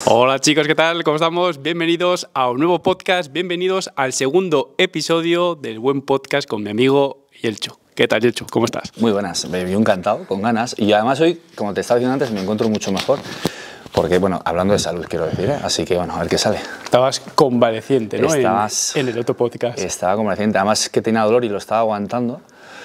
Hola chicos, ¿qué tal? ¿Cómo estamos? Bienvenidos a un nuevo podcast, bienvenidos al segundo episodio del buen podcast con mi amigo Yelcho. ¿Qué tal, Yelcho? ¿Cómo estás? Muy buenas, me vi encantado, con ganas, y además hoy, como te estaba diciendo antes, me encuentro mucho mejor, porque, bueno, hablando de salud, quiero decir, ¿eh? Así que, bueno, a ver qué sale. Estabas convaleciente, ¿no? Estabas... En el otro podcast. Estaba convaleciente, además que tenía dolor y lo estaba aguantando,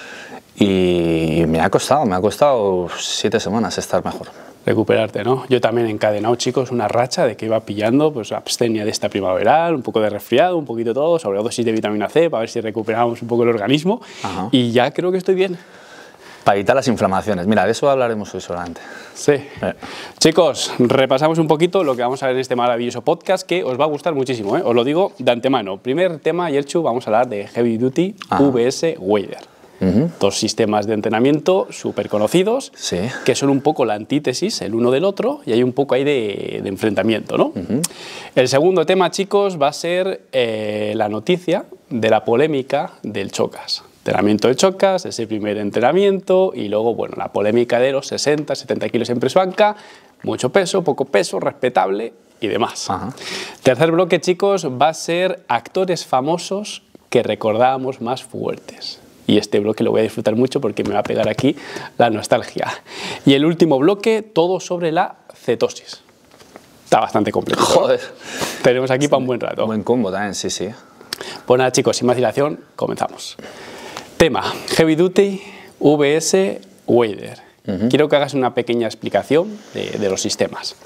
y me ha costado 7 semanas estar mejor. Recuperarte, ¿no? Yo también he encadenado, chicos, una racha de que iba pillando pues abstenia de esta primaveral, un poco de resfriado, un poquito todo, sobredosis de vitamina C para ver si recuperamos un poco el organismo. Ajá. Y ya creo que estoy bien. Para evitar las inflamaciones. Mira, de eso hablaremos hoy solamente. Sí. Chicos, repasamos un poquito lo que vamos a ver en este maravilloso podcast que os va a gustar muchísimo, ¿eh? Os lo digo de antemano. Primer tema, Yelchu, vamos a hablar de Heavy Duty vs Wader. Dos sistemas de entrenamiento súper conocidos, sí, que son un poco la antítesis el uno del otro y hay un poco ahí de enfrentamiento, ¿no? El segundo tema, chicos, va a ser la noticia de la polémica del Chocas. Entrenamiento de Chocas, ese primer entrenamiento y luego, bueno, la polémica de los 60, 70 kilos en press banca, mucho peso, poco peso, respetable y demás. Tercer bloque, chicos, va a ser actores famosos que recordábamos más fuertes. Y este bloque lo voy a disfrutar mucho porque me va a pegar aquí la nostalgia. Y el último bloque, todo sobre la cetosis. Está bastante completo. Joder. Tenemos aquí para un buen rato. Buen combo también, sí, sí. Pues nada, chicos, sin más dilación, comenzamos. Tema, Heavy Duty vs Wader. Quiero que hagas una pequeña explicación de los sistemas.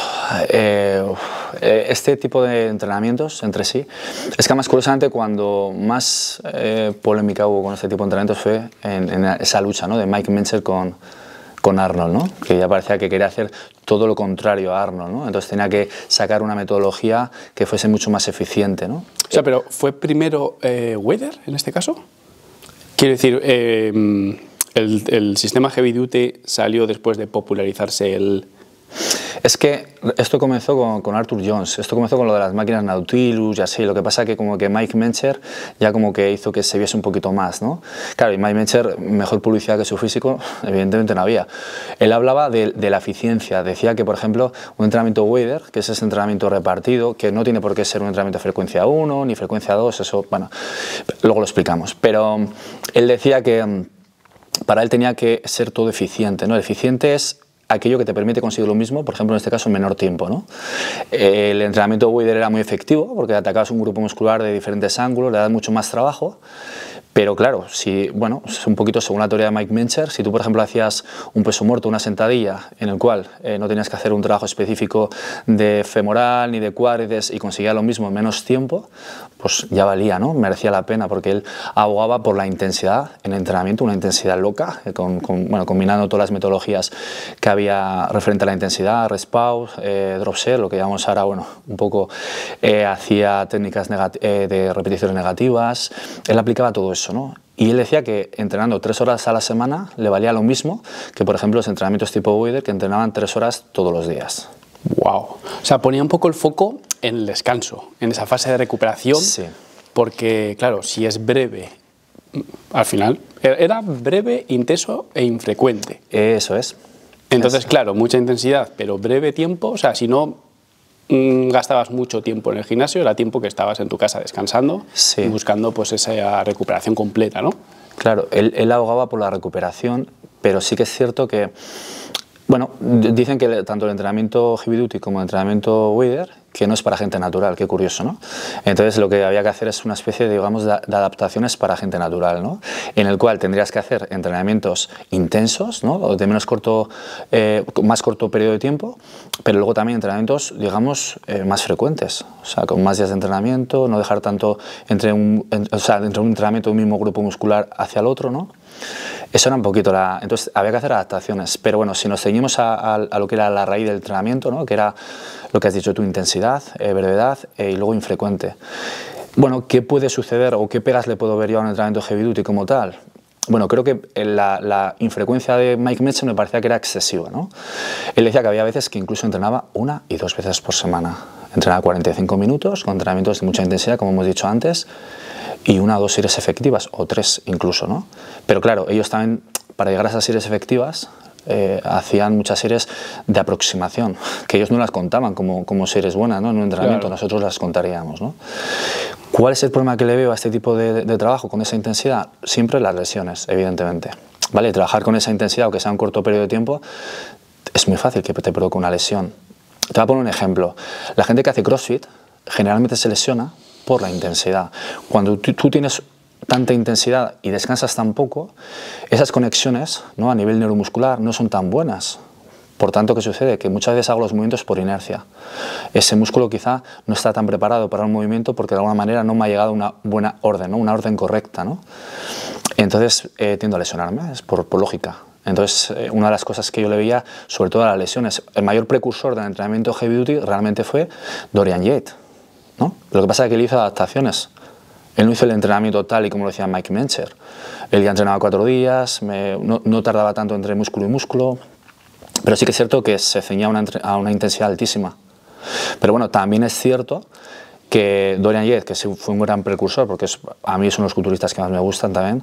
Este tipo de entrenamientos entre sí, es que además curiosamente cuando más polémica hubo con este tipo de entrenamientos fue en esa lucha, ¿no?, de Mike Mentzer con Arnold, ¿no?, que ya parecía que quería hacer todo lo contrario a Arnold, ¿no? Entonces tenía que sacar una metodología que fuese mucho más eficiente, ¿no? O sea, pero ¿fue primero Wader en este caso? Quiero decir, el sistema Heavy Duty salió después de popularizarse el... Es que esto comenzó con Arthur Jones, esto comenzó con lo de las máquinas Nautilus y así, lo que pasa que como que Mike Mentzer ya como que hizo que se viese un poquito más, ¿no? Claro, y Mike Mentzer, mejor publicidad que su físico, evidentemente no había. Él hablaba de la eficiencia, decía que, por ejemplo, un entrenamiento Wader, que es ese entrenamiento repartido, que no tiene por qué ser un entrenamiento de frecuencia 1 ni frecuencia 2, eso, bueno, luego lo explicamos, pero él decía que para él tenía que ser todo eficiente, ¿no? El eficiente es aquello que te permite conseguir lo mismo, por ejemplo, en este caso, en menor tiempo, ¿no? El entrenamiento Wader era muy efectivo porque atacabas un grupo muscular de diferentes ángulos, le das mucho más trabajo, pero claro, si, bueno, es un poquito según la teoría de Mike Mentzer, si tú, por ejemplo, hacías un peso muerto, una sentadilla, en el cual no tenías que hacer un trabajo específico de femoral ni de cuádriceps y conseguías lo mismo en menos tiempo, pues ya valía, ¿no? Merecía la pena, porque él abogaba por la intensidad en el entrenamiento, una intensidad loca, bueno, combinando todas las metodologías que había referente a la intensidad, rest pause, drop set, lo que llamamos ahora, bueno, un poco hacía técnicas de repeticiones negativas, él aplicaba todo eso, ¿no? Y él decía que entrenando 3 horas a la semana le valía lo mismo que, por ejemplo, los entrenamientos tipo Wader, que entrenaban 3 horas todos los días. Wow. O sea, ponía un poco el foco en el descanso, en esa fase de recuperación, sí, porque, claro, si es breve, al final, era breve, intenso e infrecuente. Eso es. Entonces, claro, mucha intensidad, pero breve tiempo, o sea, si no gastabas mucho tiempo en el gimnasio, era tiempo que estabas en tu casa descansando, sí, y buscando pues esa recuperación completa, ¿no? Claro, él abogaba por la recuperación, pero sí que es cierto que, bueno, dicen que tanto el entrenamiento Heavy Duty como el entrenamiento Wader, que no es para gente natural, qué curioso, ¿no? Entonces lo que había que hacer es una especie de, digamos, de adaptaciones para gente natural, ¿no? En el cual tendrías que hacer entrenamientos intensos, ¿no?, de más corto periodo de tiempo, pero luego también entrenamientos, digamos, más frecuentes, o sea, con más días de entrenamiento, no dejar tanto entre un entrenamiento de un mismo grupo muscular hacia el otro, ¿no? Eso era un poquito entonces había que hacer adaptaciones, pero bueno, si nos ceñimos a lo que era la raíz del entrenamiento, ¿no?, que era lo que has dicho tú, intensidad, brevedad y luego infrecuente. Bueno, ¿qué puede suceder o qué pegas le puedo ver yo a un entrenamiento Heavy Duty como tal? Bueno, creo que la infrecuencia de Mike Mentzer me parecía que era excesiva, ¿no? Él decía que había veces que incluso entrenaba 1 y 2 veces por semana. Entrenaba 45 minutos con entrenamientos de mucha intensidad, como hemos dicho antes, y 1 o 2 series efectivas, o 3 incluso, ¿no? Pero claro, ellos también, para llegar a esas series efectivas, hacían muchas series de aproximación, que ellos no las contaban como series buenas, ¿no? En un entrenamiento, claro. Nosotros las contaríamos, ¿no? ¿Cuál es el problema que le veo a este tipo de trabajo con esa intensidad? Siempre las lesiones, evidentemente. ¿Vale? Trabajar con esa intensidad, aunque sea un corto periodo de tiempo, es muy fácil que te provoque una lesión. Te voy a poner un ejemplo. La gente que hace CrossFit generalmente se lesiona por la intensidad. Cuando tú tienes tanta intensidad y descansas tan poco, esas conexiones, ¿no?, a nivel neuromuscular no son tan buenas. Por tanto, ¿qué sucede? Que muchas veces hago los movimientos por inercia. Ese músculo quizá no está tan preparado para un movimiento porque de alguna manera no me ha llegado una buena orden, ¿no?, una orden correcta, ¿no? Entonces tiendo a lesionarme, es por lógica. Entonces, una de las cosas que yo le veía, sobre todo a las lesiones, el mayor precursor del entrenamiento heavy duty realmente fue Dorian Yates, ¿no? Lo que pasa es que él hizo adaptaciones. Él no hizo el entrenamiento tal y como lo decía Mike Mencher. Él ya entrenaba 4 días, no tardaba tanto entre músculo y músculo, pero sí que es cierto que se ceñía a una intensidad altísima. Pero bueno, también es cierto que Dorian Yates, que fue un gran precursor, porque a mí son los culturistas que más me gustan también,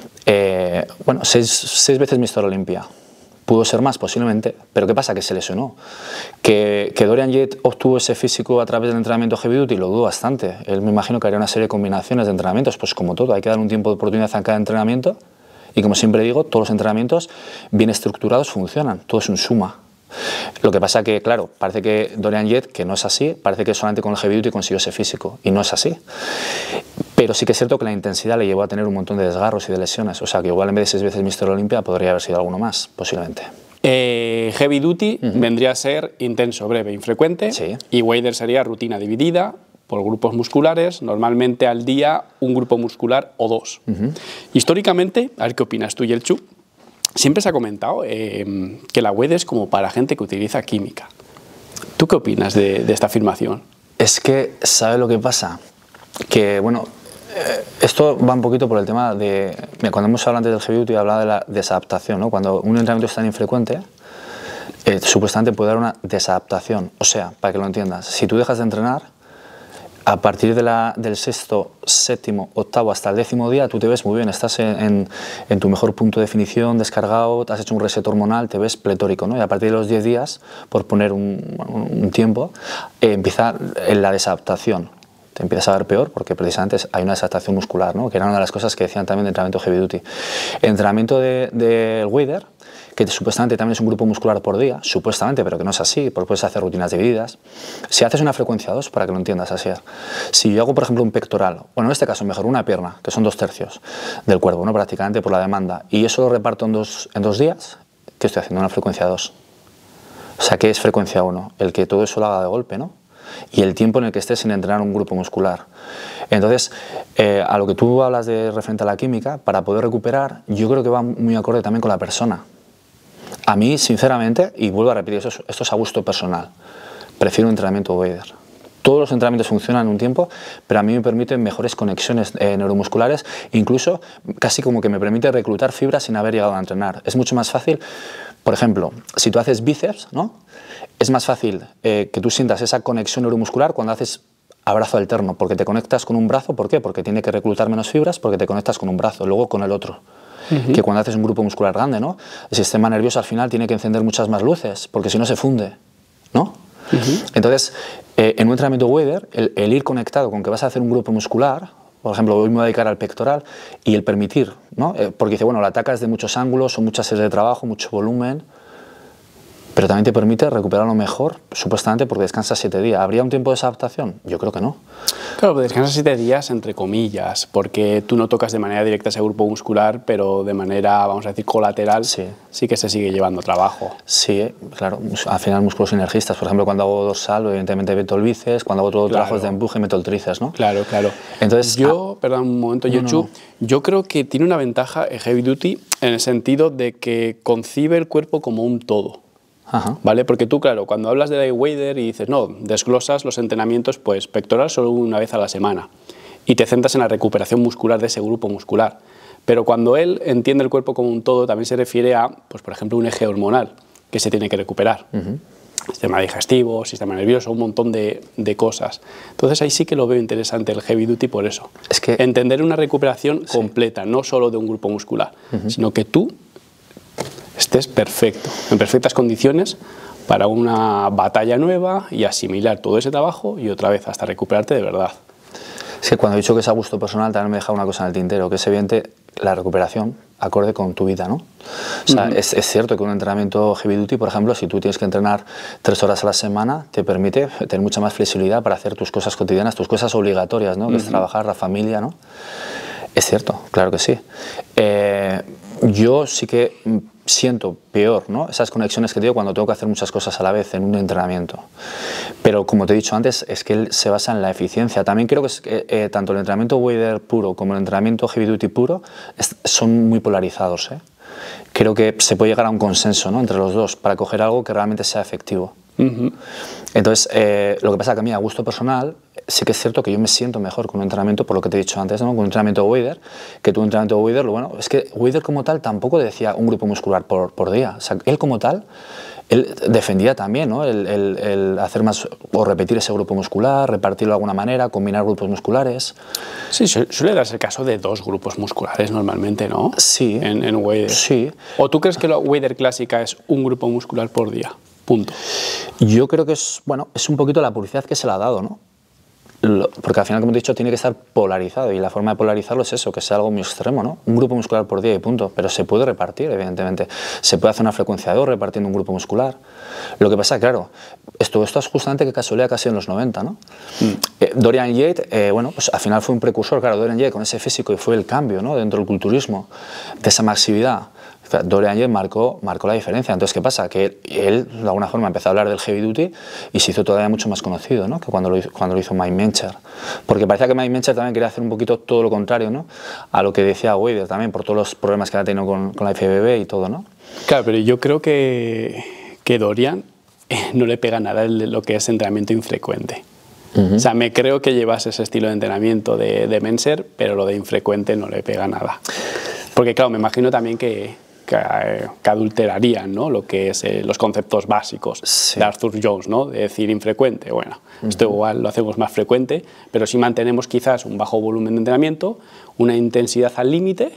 bueno, 6 veces Mr. Olympia. Pudo ser más, posiblemente, pero ¿qué pasa? Que se lesionó. Que Dorian Yates obtuvo ese físico a través del entrenamiento heavy duty, lo dudo bastante. Él me imagino que haría una serie de combinaciones de entrenamientos, pues como todo, hay que dar un tiempo de oportunidad a cada entrenamiento, y como siempre digo, todos los entrenamientos bien estructurados funcionan, todo es un suma. Lo que pasa que, claro, parece que Dorian Yates, que no es así, parece que solamente con el heavy duty consiguió ese físico, y no es así. Pero sí que es cierto que la intensidad le llevó a tener un montón de desgarros y de lesiones, o sea que igual en vez de 6 veces Mr. Olympia podría haber sido alguno más, posiblemente. Heavy duty vendría a ser intenso, breve, infrecuente, sí. Y Wader sería rutina dividida por grupos musculares, normalmente al día un grupo muscular o 2. Históricamente, a ver qué opinas tú y el Chu, siempre se ha comentado que la WED es como para gente que utiliza química. ¿Tú qué opinas de esta afirmación? Es que, ¿sabes lo que pasa? Que, bueno, esto va un poquito por el tema de... Mira, cuando hemos hablado antes del heavy duty, hablaba de la desadaptación, ¿no? Cuando un entrenamiento es tan infrecuente, supuestamente puede dar una desadaptación. O sea, para que lo entiendas, si tú dejas de entrenar, a partir del 6º, 7º, 8º hasta el 10º día, tú te ves muy bien, estás en tu mejor punto de definición, descargado, te has hecho un reset hormonal, te ves pletórico, ¿no? Y a partir de los 10 días, por poner un tiempo, empieza la desadaptación. Te empiezas a ver peor porque precisamente hay una desadaptación muscular, ¿no? Que era una de las cosas que decían también de entrenamiento heavy duty. El entrenamiento del Wader, que supuestamente también es un grupo muscular por día, supuestamente, pero que no es así, porque puedes hacer rutinas divididas. Si haces una frecuencia 2, para que lo entiendas así, si yo hago, por ejemplo, un pectoral, bueno, en este caso mejor una pierna, que son 2/3 del cuerpo, ¿no? Prácticamente por la demanda, y eso lo reparto en dos días, ¿qué estoy haciendo? Una frecuencia 2. O sea, ¿qué es frecuencia 1? El que todo eso lo haga de golpe, ¿no? Y el tiempo en el que estés sin entrenar un grupo muscular. Entonces, a lo que tú hablas de referente a la química, para poder recuperar, yo creo que va muy acorde también con la persona. A mí, sinceramente, y vuelvo a repetir, esto es a gusto personal, prefiero un entrenamiento Wader. Todos los entrenamientos funcionan un tiempo, pero a mí me permiten mejores conexiones neuromusculares, incluso casi como que me permite reclutar fibras sin haber llegado a entrenar. Es mucho más fácil, por ejemplo, si tú haces bíceps, ¿no? Es más fácil que tú sientas esa conexión neuromuscular cuando haces abrazo alterno, porque te conectas con un brazo. ¿Por qué? Porque tiene que reclutar menos fibras, porque te conectas con un brazo, luego con el otro. Que cuando haces un grupo muscular grande, ¿no? El sistema nervioso al final tiene que encender muchas más luces, porque si no se funde, ¿no? Entonces, en un entrenamiento Wader, el ir conectado con que vas a hacer un grupo muscular, por ejemplo, hoy me voy a dedicar al pectoral, y el permitir, ¿no? Porque dice, bueno, la atacas de muchos ángulos, son muchas series de trabajo, mucho volumen, pero también te permite recuperarlo mejor, supuestamente porque descansas 7 días. ¿Habría un tiempo de desadaptación? Yo creo que no. Claro, pero descansas 7 días entre comillas, porque tú no tocas de manera directa ese grupo muscular, pero de manera, vamos a decir, colateral, sí que se sigue llevando trabajo. Sí, claro, al final músculos sinergistas. Por ejemplo, cuando hago dorsal, evidentemente meto el bíceps, cuando hago todo trabajos de empuje, meto el tríceps, ¿no? Claro, claro. Entonces, perdón un momento, yo creo que tiene una ventaja el heavy duty en el sentido de que concibe el cuerpo como un todo. ¿Vale? Porque tú, claro, cuando hablas de Wader y dices, no, desglosas los entrenamientos, pues pectoral solo una vez a la semana y te centras en la recuperación muscular de ese grupo muscular. Pero cuando él entiende el cuerpo como un todo, también se refiere a, pues por ejemplo, un eje hormonal que se tiene que recuperar. Sistema digestivo, sistema nervioso, un montón de cosas. Entonces ahí sí que lo veo interesante el heavy duty por eso. Es que entender una recuperación completa, no solo de un grupo muscular, sino que tú estés perfecto, en perfectas condiciones para una batalla nueva y asimilar todo ese trabajo y otra vez hasta recuperarte de verdad. Es que cuando he dicho que es a gusto personal también me he dejado una cosa en el tintero, que es evidente la recuperación acorde con tu vida, ¿no? O sea, es cierto que un entrenamiento heavy duty, por ejemplo, si tú tienes que entrenar 3 horas a la semana, te permite tener mucha más flexibilidad para hacer tus cosas cotidianas, tus cosas obligatorias, ¿no? Que es trabajar, la familia, ¿no? Es cierto, claro que sí. Yo sí que siento peor, ¿no? Esas conexiones que tengo cuando tengo que hacer muchas cosas a la vez en un entrenamiento. Pero como te he dicho antes, es que él se basa en la eficiencia. También creo que tanto el entrenamiento Wader puro como el entrenamiento heavy duty puro son muy polarizados, ¿eh? Creo que se puede llegar a un consenso, ¿no? Entre los dos para coger algo que realmente sea efectivo. Entonces, lo que pasa es que a mí, a gusto personal, sí que es cierto que yo me siento mejor con un entrenamiento, por lo que te he dicho antes, ¿no? Con un entrenamiento Wader, que tu entrenamiento Wader, bueno, es que Wader como tal tampoco decía un grupo muscular por día. O sea, él como tal, él defendía también, ¿no? el hacer más o repetir ese grupo muscular, repartirlo de alguna manera, combinar grupos musculares. Sí, suele darse el caso de 2 grupos musculares normalmente, ¿no? Sí. En Wader. Sí. ¿O tú crees que la Wader clásica es un grupo muscular por día? Punto. Yo creo que es, bueno, es un poquito la publicidad que se le ha dado, ¿no? Porque al final, como te he dicho, tiene que estar polarizado y la forma de polarizarlo es eso, que sea algo muy extremo, ¿no? Un grupo muscular por día y punto, pero se puede repartir, evidentemente. Se puede hacer una frecuencia de 2 repartiendo un grupo muscular. Lo que pasa, claro, esto es justamente que casualidad casi en los 90, ¿no? Dorian Yates, bueno, pues al final fue un precursor, claro, Dorian Yates con ese físico y fue el cambio, ¿no? Dentro del culturismo, de esa masividad. Dorian Yates marcó la diferencia. Entonces, ¿qué pasa? Que él, de alguna forma, empezó a hablar del heavy duty y se hizo todavía mucho más conocido, ¿no? Que cuando lo hizo Mike Mencher. Porque parecía que Mike Mencher también quería hacer un poquito todo lo contrario, ¿no? A lo que decía Wader también, por todos los problemas que ha tenido con la IFBB y todo, ¿no? Claro, pero yo creo que Dorian no le pega nada lo que es entrenamiento infrecuente. O sea, me creo que llevas ese estilo de entrenamiento de Mencher, pero lo de infrecuente no le pega nada. Porque, claro, me imagino también que adulterarían, ¿no? Lo que es los conceptos básicos de Arthur Jones, ¿no? De decir infrecuente, bueno, esto igual lo hacemos más frecuente, pero si mantenemos quizás un bajo volumen de entrenamiento, una intensidad al límite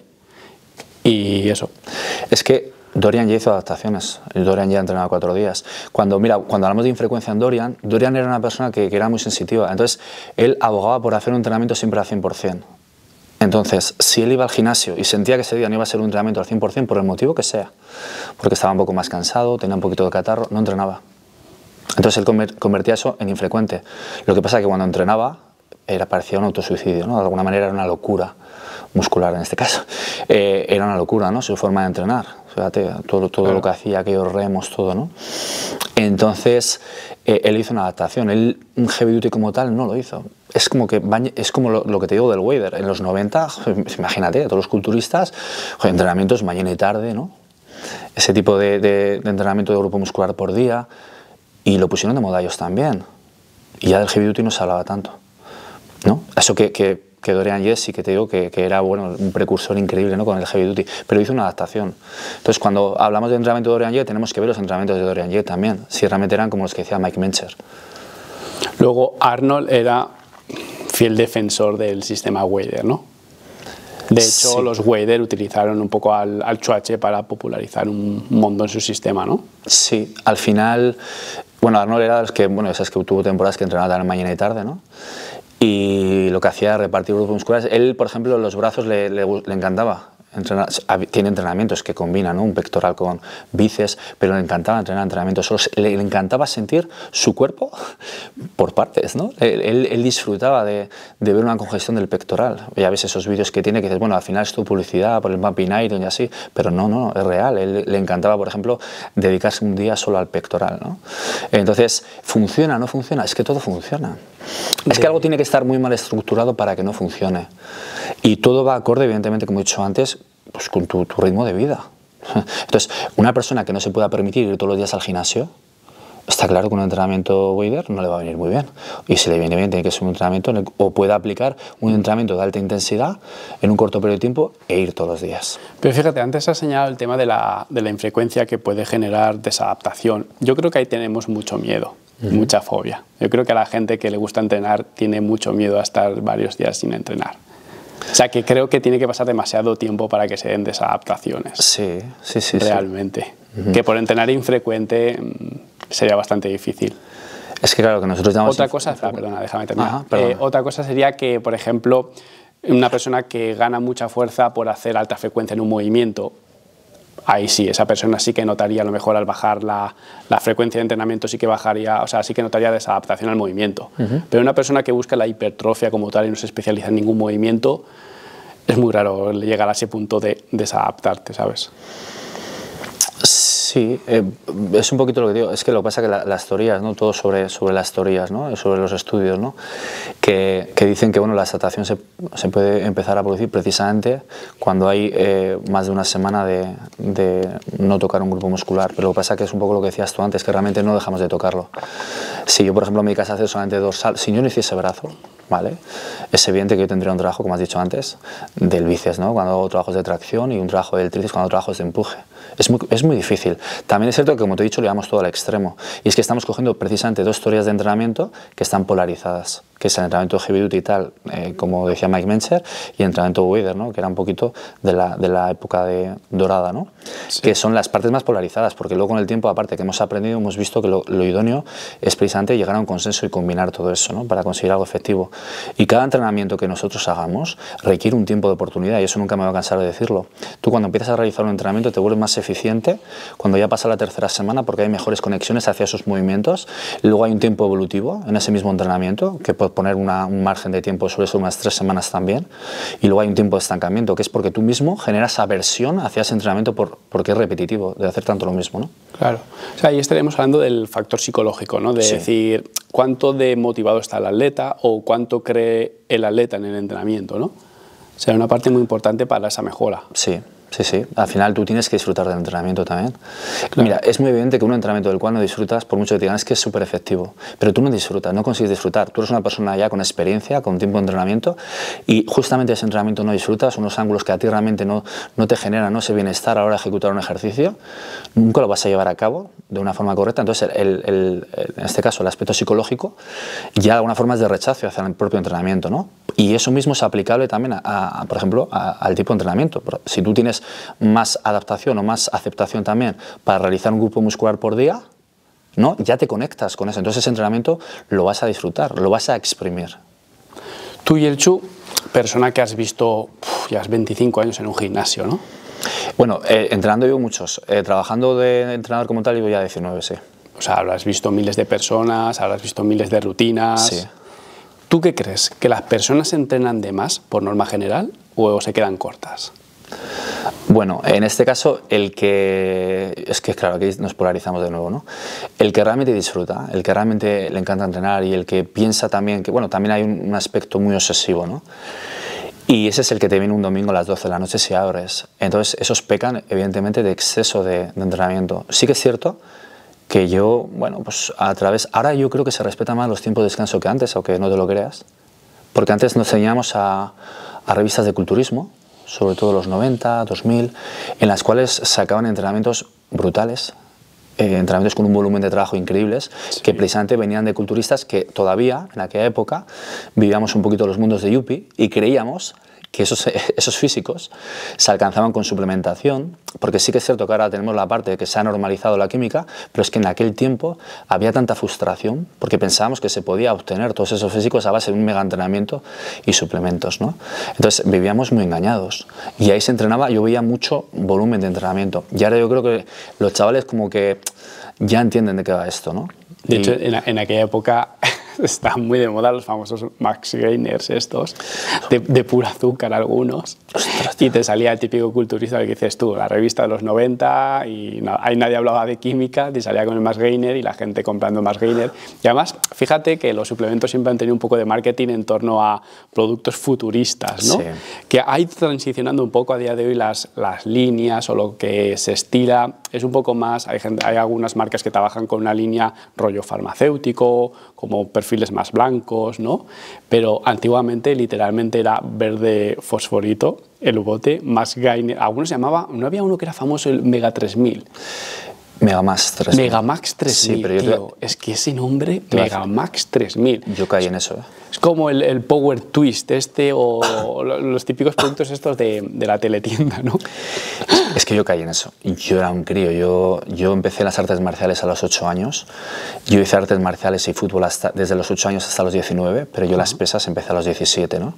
y eso. Es que Dorian ya hizo adaptaciones, Dorian ya entrenaba 4 días. Cuando hablamos de infrecuencia en Dorian era una persona que era muy sensitiva, entonces él abogaba por hacer un entrenamiento siempre al 100%. Entonces, si él iba al gimnasio y sentía que ese día no iba a ser un entrenamiento al 100% por el motivo que sea, porque estaba un poco más cansado, tenía un poquito de catarro, no entrenaba. Entonces él convertía eso en infrecuente. Lo que pasa es que cuando entrenaba parecía un autosuicidio, ¿no? De alguna manera era una locura muscular en este caso. Era una locura, ¿no? Su forma de entrenar. Fíjate, todo lo que hacía, aquellos remos, todo, ¿no? Entonces, él hizo una adaptación. Él, un heavy duty como tal, no lo hizo. Es como lo que te digo del Wader. En los 90, imagínate, todos los culturistas, entrenamientos mañana y tarde, ¿no? Ese tipo de entrenamiento de grupo muscular por día. Y lo pusieron de moda ellos también. Y ya del heavy duty no se hablaba tanto, ¿no? Eso que Dorian Yates sí que te digo que era, bueno, un precursor increíble, ¿no? Con el heavy duty, pero hizo una adaptación. Entonces, cuando hablamos de entrenamiento de Dorian Yates, tenemos que ver los entrenamientos de Dorian Yates también, si realmente eran como los que decía Mike Mencher. Luego, Arnold era fiel defensor del sistema Wader, ¿no? De hecho, los Wader utilizaron un poco al Choache para popularizar un montón su sistema, ¿no? Sí, al final, bueno, Arnold era de los que, bueno, esas que tuvo temporadas que entrenaba también mañana y tarde, ¿no? Y lo que hacía era repartir grupos musculares. Él, por ejemplo, los brazos le encantaba. Tiene entrenamientos que combinan, ¿no? Un pectoral con bíceps, pero le encantaba entrenar entrenamientos solos. Le encantaba sentir su cuerpo por partes, ¿no? Él disfrutaba de ver una congestión del pectoral. Ya ves esos vídeos que tiene que dices, bueno, al final es tu publicidad por el Bumping Iron y así, pero no, es real. Le encantaba, por ejemplo, dedicarse un día solo al pectoral, ¿no? Entonces, ¿funciona o no funciona? Es que todo funciona. Es que algo tiene que estar muy mal estructurado para que no funcione. Y todo va acorde, evidentemente, como he dicho antes, pues con tu ritmo de vida. Entonces, una persona que no se pueda permitir ir todos los días al gimnasio, está claro que un entrenamiento Wader no le va a venir muy bien. Y si le viene bien, tiene que ser un entrenamiento o pueda aplicar un entrenamiento de alta intensidad en un corto periodo de tiempo e ir todos los días. Pero fíjate, antes has señalado el tema de la infrecuencia que puede generar desadaptación. Yo creo que ahí tenemos mucho miedo, mucha fobia. Yo creo que a la gente que le gusta entrenar tiene mucho miedo a estar varios días sin entrenar. O sea, que creo que tiene que pasar demasiado tiempo para que se den desadaptaciones. Sí. Realmente. Que por entrenar infrecuente sería bastante difícil. Es que claro, que nosotros llamamos... Otra cosa, perdona, déjame terminar. Ajá, otra cosa sería que, por ejemplo, una persona que gana mucha fuerza por hacer alta frecuencia en un movimiento, ahí sí, esa persona sí que notaría a lo mejor al bajar la frecuencia de entrenamiento, sí que bajaría, o sea, sí que notaría desadaptación al movimiento. Pero una persona que busca la hipertrofia como tal y no se especializa en ningún movimiento, es muy raro llegar a ese punto de desadaptarte, ¿sabes? Sí, es un poquito lo que digo, es que lo que pasa es que las teorías, ¿no? Todo sobre las teorías, ¿no? Sobre los estudios, ¿no? que dicen que bueno, la adaptación se puede empezar a producir precisamente cuando hay más de una semana de no tocar un grupo muscular, pero lo que pasa es que es un poco lo que decías tú antes, que realmente no dejamos de tocarlo. Si yo, por ejemplo, en mi casa hacer solamente dorsal, si yo no hiciese brazo, ¿vale? Es evidente que yo tendría un trabajo, como has dicho antes, del bíceps, ¿no? Cuando hago trabajos de tracción y un trabajo del tríceps cuando hago trabajos de empuje. Es muy difícil. También es cierto que, como te he dicho, lo llevamos todo al extremo. Y es que estamos cogiendo precisamente dos teorías de entrenamiento que están polarizadas, que es el entrenamiento heavy duty y tal, como decía Mike Mentzer, y el entrenamiento Weider, ¿no? Que era un poquito de la época dorada, ¿no? Sí. Que son las partes más polarizadas, porque luego con el tiempo, aparte que hemos aprendido, hemos visto que lo idóneo es precisamente llegar a un consenso y combinar todo eso, ¿no? Para conseguir algo efectivo. Y cada entrenamiento que nosotros hagamos requiere un tiempo de oportunidad, y eso nunca me voy a cansar de decirlo. Tú cuando empiezas a realizar un entrenamiento te vuelves más eficiente cuando ya pasa la tercera semana, porque hay mejores conexiones hacia esos movimientos. Luego hay un tiempo evolutivo en ese mismo entrenamiento, que puede poner un margen de tiempo, sobre eso unas 3 semanas también. Y luego hay un tiempo de estancamiento, que es porque tú mismo generas aversión hacia ese entrenamiento porque es repetitivo, de hacer tanto lo mismo, ¿no? Claro. O sea, ahí estaremos hablando del factor psicológico, ¿no? De sí. Decir cuánto de motivado está el atleta o cuánto cree el atleta en el entrenamiento, ¿no? O sea, una parte muy importante para esa mejora. Sí. Sí, al final tú tienes que disfrutar del entrenamiento también. Claro. Mira, es muy evidente que un entrenamiento del cual no disfrutas, por mucho que te digan, es que es súper efectivo, pero tú no disfrutas, no consigues disfrutar. Tú eres una persona ya con experiencia, con tiempo de entrenamiento, y justamente ese entrenamiento no disfrutas, unos ángulos que a ti realmente no te generan ese bienestar a la hora de ejecutar un ejercicio, nunca lo vas a llevar a cabo de una forma correcta. Entonces, en este caso, el aspecto psicológico, ya de alguna forma es de rechazo hacia el propio entrenamiento, ¿no? Y eso mismo es aplicable también, por ejemplo, al tipo de entrenamiento. Si tú tienes más adaptación o más aceptación también para realizar un grupo muscular por día, ¿no? Ya te conectas con eso. Entonces ese entrenamiento lo vas a disfrutar, lo vas a exprimir. Tú, Yelchu, persona que has visto, ya has 25 años en un gimnasio, ¿no? Bueno, entrenando llevo muchos. Trabajando de entrenador como tal llevo ya 19, sí. O sea, habrás visto miles de personas, habrás visto miles de rutinas. Sí. ¿Tú qué crees? ¿Que las personas se entrenan de más por norma general o se quedan cortas? Bueno, en este caso, es que claro, aquí nos polarizamos de nuevo, ¿no? El que realmente disfruta, el que realmente le encanta entrenar y el que piensa también que, bueno, también hay un aspecto muy obsesivo, ¿no? Y ese es el que te viene un domingo a las 12 de la noche si abres. Entonces, esos pecan, evidentemente, de exceso de entrenamiento. Sí que es cierto que yo, bueno, pues ahora yo creo que se respetan más los tiempos de descanso que antes, aunque no te lo creas, porque antes nos ceñíamos a revistas de culturismo, sobre todo los 90, 2000, en las cuales sacaban entrenamientos brutales, entrenamientos con un volumen de trabajo increíbles, sí. Que precisamente venían de culturistas que todavía, en aquella época, vivíamos un poquito los mundos de Yuppie y creíamos que esos físicos se alcanzaban con suplementación, porque sí que es cierto que ahora tenemos la parte de que se ha normalizado la química, pero es que en aquel tiempo había tanta frustración, porque pensábamos que se podía obtener todos esos físicos a base de un mega entrenamiento y suplementos, ¿no? Entonces vivíamos muy engañados, y ahí se entrenaba, yo veía mucho volumen de entrenamiento, y ahora yo creo que los chavales como que ya entienden de qué va esto, ¿no? De hecho, en aquella época estaban muy de moda los famosos Max Gainers estos, de puro azúcar algunos. Ostras, y te salía el típico culturista que dices tú, la revista de los 90, y ahí nadie hablaba de química, te salía con el Max Gainer y la gente comprando Max Gainer. Y además, fíjate que los suplementos siempre han tenido un poco de marketing en torno a productos futuristas, ¿no? Sí. Que ha ido transicionando un poco a día de hoy las líneas o lo que se estila. Es un poco más, hay algunas marcas que trabajan con una línea rollo farmacéutico, como perfiles más blancos, ¿no? Pero antiguamente literalmente era verde fosforito, el bote, Max Gainer, algunos se llamaba, no había uno que era famoso, el Mega 3000. Megamax 3000. Megamax 3000, sí, pero tío. Es que ese nombre, Megamax 3000. Yo caí en eso, Es como el Power Twist o los típicos productos estos de la teletienda, ¿no? Es que yo caí en eso. Yo era un crío. Yo empecé las artes marciales a los 8 años. Yo hice artes marciales y fútbol desde los 8 años hasta los 19, pero yo las pesas empecé a los 17, ¿no?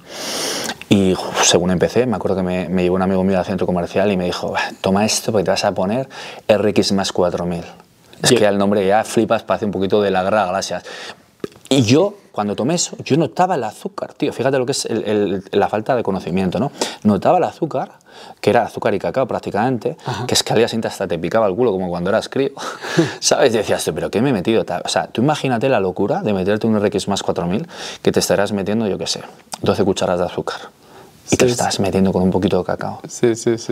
Y según empecé, me acuerdo que me llevó un amigo mío al centro comercial y me dijo, toma esto porque te vas a poner RX más 4000. Es que el nombre ya flipas, parece un poquito de la Guerra de las Galaxias. Y yo, cuando tomé eso, yo notaba el azúcar, tío. Fíjate lo que es la falta de conocimiento, ¿no? Notaba el azúcar, que era azúcar y cacao prácticamente, que es que al día siguiente hasta te picaba el culo como cuando eras crío, ¿sabes? Y decías, ¿pero qué me he metido? O sea, tú imagínate la locura de meterte un RX más 4000 que te estarás metiendo, yo qué sé, 12 cucharadas de azúcar. Y te estás metiendo con un poquito de cacao. Sí.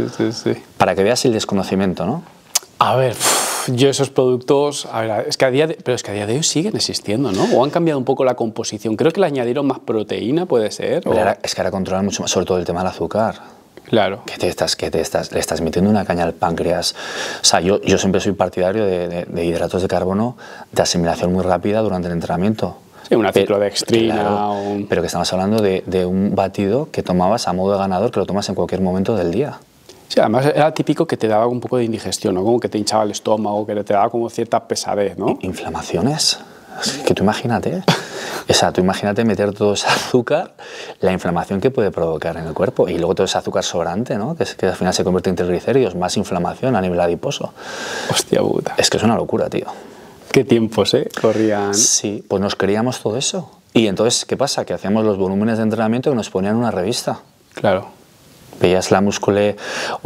Para que veas el desconocimiento, ¿no? A ver, yo esos productos, a ver, pero es que a día de hoy siguen existiendo, ¿no? O han cambiado un poco la composición. Creo que le añadieron más proteína, puede ser. Es que ahora controlan mucho más, sobre todo el tema del azúcar. Claro. Le estás metiendo una caña al páncreas. O sea, yo siempre soy partidario de hidratos de carbono de asimilación muy rápida durante el entrenamiento. Sí, una ciclodextrina. Claro, pero que estamos hablando de un batido que tomabas a modo de ganador, que lo tomas en cualquier momento del día. Sí, además era típico que te daba un poco de indigestión, ¿no? Como que te hinchaba el estómago, que te daba como cierta pesadez, ¿no? ¿Inflamaciones? Es que tú imagínate, o sea, tú imagínate meter todo ese azúcar, la inflamación que puede provocar en el cuerpo y luego todo ese azúcar sobrante, ¿no? Que al final se convierte en triglicéridos, más inflamación a nivel adiposo. Hostia puta. Es que es una locura, tío. ¿Qué tiempos, corrían? Sí, pues nos creíamos todo eso. Y entonces, ¿qué pasa? Que hacíamos los volúmenes de entrenamiento que nos ponían en una revista. Claro. Veías la Muscle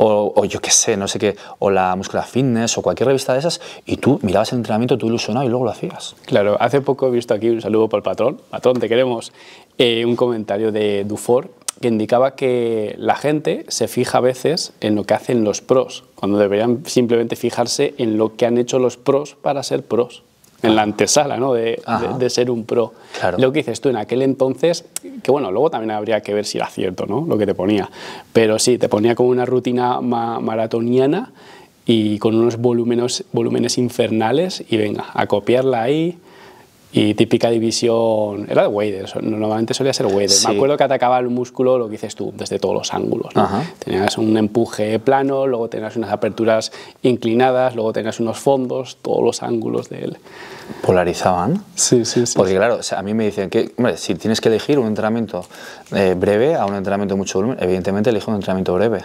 o yo qué sé, no sé qué, o la Muscular Fitness o cualquier revista de esas y tú mirabas el entrenamiento, tú ilusionado y luego lo hacías. Claro, hace poco he visto aquí un saludo por el patrón. Patrón, te queremos. Un comentario de Dufour que indicaba que la gente se fija a veces en lo que hacen los pros, cuando deberían simplemente fijarse en lo que han hecho los pros para ser pros. En la antesala, ¿no? de ser un pro. Claro. Lo que dices tú en aquel entonces, que bueno, luego también habría que ver si era cierto, ¿no? Lo que te ponía. Pero sí, te ponía como una rutina maratoniana y con unos volúmenes infernales y venga, a copiarla ahí. Y típica división, era de Wader, normalmente solía ser Wader. Sí. Me acuerdo que atacaba el músculo, lo que dices tú, desde todos los ángulos, ¿no? Tenías un empuje plano, luego tenías unas aperturas inclinadas, luego tenías unos fondos, todos los ángulos de él. ¿Polarizaban? Sí. Porque claro, o sea, a mí me dicen que, hombre, si tienes que elegir un entrenamiento breve a un entrenamiento de mucho volumen, evidentemente elijo un entrenamiento breve.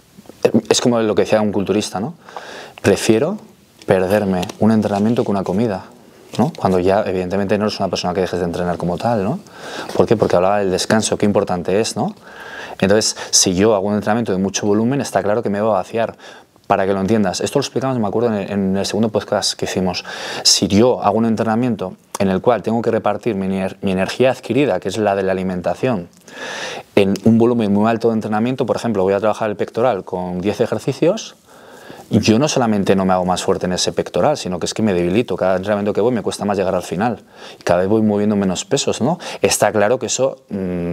Es como lo que decía un culturista, ¿no? Prefiero perderme un entrenamiento que una comida, ¿no? Cuando ya evidentemente no eres una persona que dejes de entrenar como tal, ¿no? ¿Por qué? Porque hablaba del descanso, qué importante es, ¿no? Entonces, si yo hago un entrenamiento de mucho volumen, está claro que me va a vaciar. Para que lo entiendas, esto lo explicamos, me acuerdo, en el segundo podcast que hicimos. Si yo hago un entrenamiento en el cual tengo que repartir mi energía adquirida, que es la de la alimentación, en un volumen muy alto de entrenamiento, por ejemplo, voy a trabajar el pectoral con 10 ejercicios, yo no solamente no me hago más fuerte en ese pectoral, sino que es que me debilito. Cada entrenamiento que voy me cuesta más llegar al final. Cada vez voy moviendo menos pesos, ¿no? Está claro que eso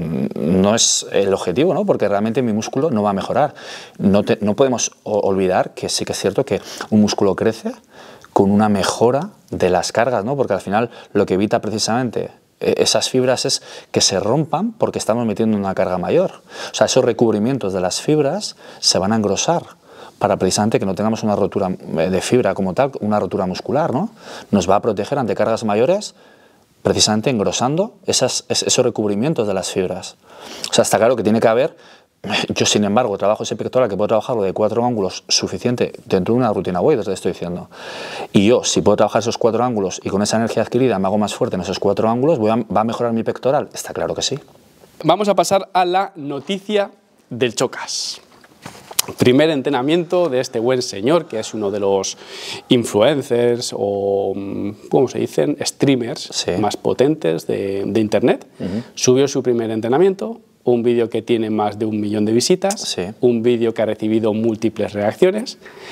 no es el objetivo, ¿no? Porque realmente mi músculo no va a mejorar. No podemos olvidar que sí que es cierto que un músculo crece con una mejora de las cargas, ¿no? Porque al final lo que evita precisamente esas fibras es que se rompan porque estamos metiendo una carga mayor. O sea, esos recubrimientos de las fibras se van a engrosar para precisamente que no tengamos una rotura de fibra como tal, una rotura muscular, ¿no? Nos va a proteger ante cargas mayores, precisamente engrosando esos recubrimientos de las fibras. O sea, está claro que tiene que haber, yo sin embargo trabajo ese pectoral que puedo trabajarlo de 4 ángulos suficiente dentro de una rutina Wader, te estoy diciendo. Y yo, si puedo trabajar esos 4 ángulos y con esa energía adquirida me hago más fuerte en esos 4 ángulos, ¿va a mejorar mi pectoral? Está claro que sí. Vamos a pasar a la noticia del Chocas. Primer entrenamiento de este buen señor, que es uno de los influencers o, ¿cómo se dicen?, streamers más potentes de Internet. Subió su primer entrenamiento, un vídeo que tiene más de 1 millón de visitas, un vídeo que ha recibido múltiples reacciones.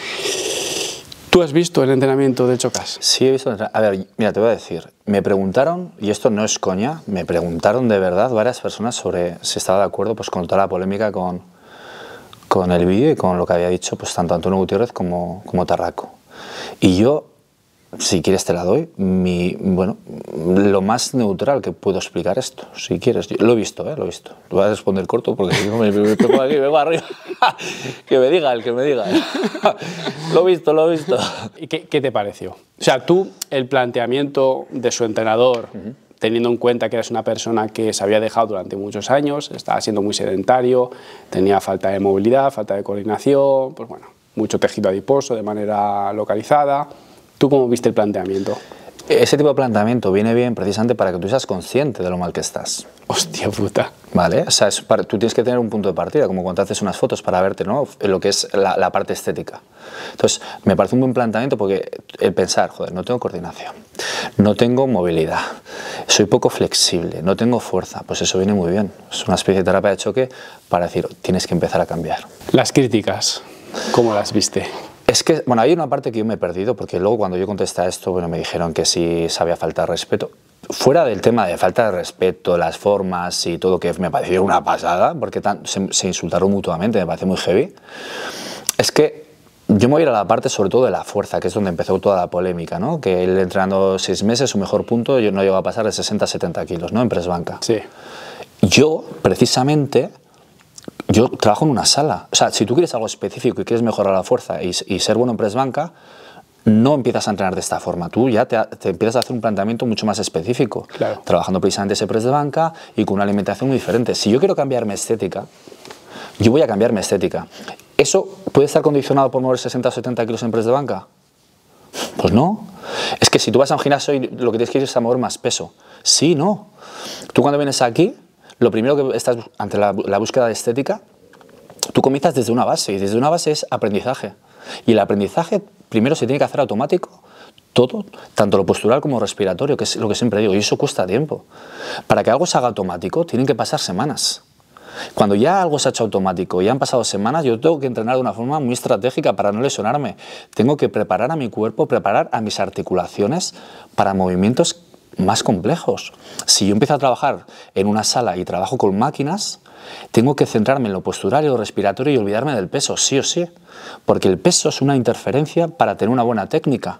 ¿Tú has visto el entrenamiento del Chocas? Sí, he visto. A ver, mira, te voy a decir, me preguntaron, y esto no es coña, me preguntaron de verdad varias personas sobre si estaba de acuerdo pues, con toda la polémica con el vídeo y con lo que había dicho pues tanto Antonio Gutiérrez como Tarraco. Y yo, si quieres te la doy, bueno, lo más neutral que puedo explicar esto, si quieres. Lo he visto, lo he visto. Lo voy a responder corto porque si no me pongo aquí, me voy arriba. Que me diga, el que me diga. Lo he visto, lo he visto. ¿Y qué te pareció? O sea, tú, el planteamiento de su entrenador, teniendo en cuenta que eres una persona que se había dejado durante muchos años, estaba siendo muy sedentario, tenía falta de movilidad, falta de coordinación, pues bueno, mucho tejido adiposo de manera localizada. ¿Tú cómo viste el planteamiento? Ese tipo de planteamiento viene bien precisamente para que tú seas consciente de lo mal que estás. Hostia puta. ¿Vale? O sea, tú tienes que tener un punto de partida, como cuando haces unas fotos para verte, ¿no?, en lo que es la parte estética. Entonces, me parece un buen planteamiento porque el pensar, joder, no tengo coordinación, no tengo movilidad, soy poco flexible, no tengo fuerza, pues eso viene muy bien. Es una especie de terapia de choque para decir, tienes que empezar a cambiar. Las críticas, ¿cómo las viste? Es que, bueno, hay una parte que yo me he perdido, porque luego cuando yo contesté a esto, bueno, me dijeron que sí sabía falta de respeto. Fuera del tema de falta de respeto, las formas y todo, que me pareció una pasada, porque se insultaron mutuamente, me parece muy heavy, es que yo me voy a ir a la parte sobre todo de la fuerza, que es donde empezó toda la polémica, ¿no? Que él entrenando 6 meses, su mejor punto, yo no llegó a pasar de 60-70 kilos, ¿no?, en press banca. Sí. Yo, precisamente, yo trabajo en una sala. O sea, si tú quieres algo específico y quieres mejorar la fuerza y ser bueno en press banca, no empiezas a entrenar de esta forma. Tú ya te empiezas a hacer un planteamiento mucho más específico, claro, trabajando precisamente ese press de banca y con una alimentación muy diferente. Si yo quiero cambiar mi estética, yo voy a cambiar mi estética. ¿Eso puede estar condicionado por mover 60 o 70 kilos en press de banca? Pues no. Es que si tú vas a un gimnasio y lo que tienes que ir es a mover más peso. Sí, no. Tú cuando vienes aquí, lo primero que estás ante la búsqueda de estética, tú comienzas desde una base, y desde una base es aprendizaje. Y el aprendizaje primero se tiene que hacer automático, todo, tanto lo postural como respiratorio, que es lo que siempre digo, y eso cuesta tiempo. Para que algo se haga automático, tienen que pasar semanas. Cuando ya algo se ha hecho automático y han pasado semanas, yo tengo que entrenar de una forma muy estratégica para no lesionarme. Tengo que preparar a mi cuerpo, preparar a mis articulaciones para movimientos más complejos. Si yo empiezo a trabajar en una sala y trabajo con máquinas, tengo que centrarme en lo postural y lo respiratorio y olvidarme del peso, sí o sí, porque el peso es una interferencia para tener una buena técnica.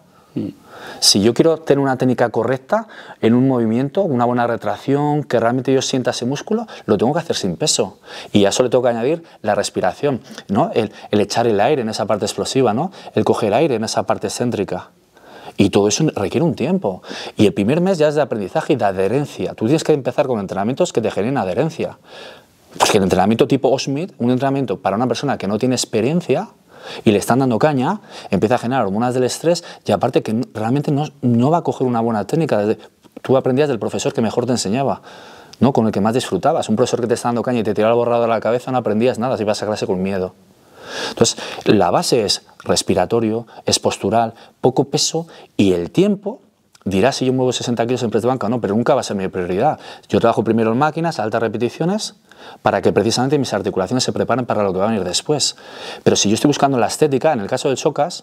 Si yo quiero tener una técnica correcta en un movimiento, una buena retracción, que realmente yo sienta ese músculo, lo tengo que hacer sin peso. Y ya solo tengo que añadir la respiración, ¿no? El echar el aire en esa parte explosiva, ¿no?, el coger aire en esa parte excéntrica. Y todo eso requiere un tiempo. Y el primer mes ya es de aprendizaje y de adherencia. Tú tienes que empezar con entrenamientos que te generen adherencia. Porque el entrenamiento tipo Osmith, un entrenamiento para una persona que no tiene experiencia y le están dando caña, empieza a generar hormonas del estrés y aparte que realmente no va a coger una buena técnica. Tú aprendías del profesor que mejor te enseñaba, ¿no?, con el que más disfrutabas. Un profesor que te está dando caña y te tiraba el borrador a la cabeza, no aprendías nada, si ibas a clase con miedo. Entonces, la base es respiratorio, es postural, poco peso, y el tiempo dirá si yo muevo 60 kilos en press de banca o no, pero nunca va a ser mi prioridad. Yo trabajo primero en máquinas, a altas repeticiones, para que precisamente mis articulaciones se preparen para lo que va a venir después. Pero si yo estoy buscando la estética, en el caso del Chocas,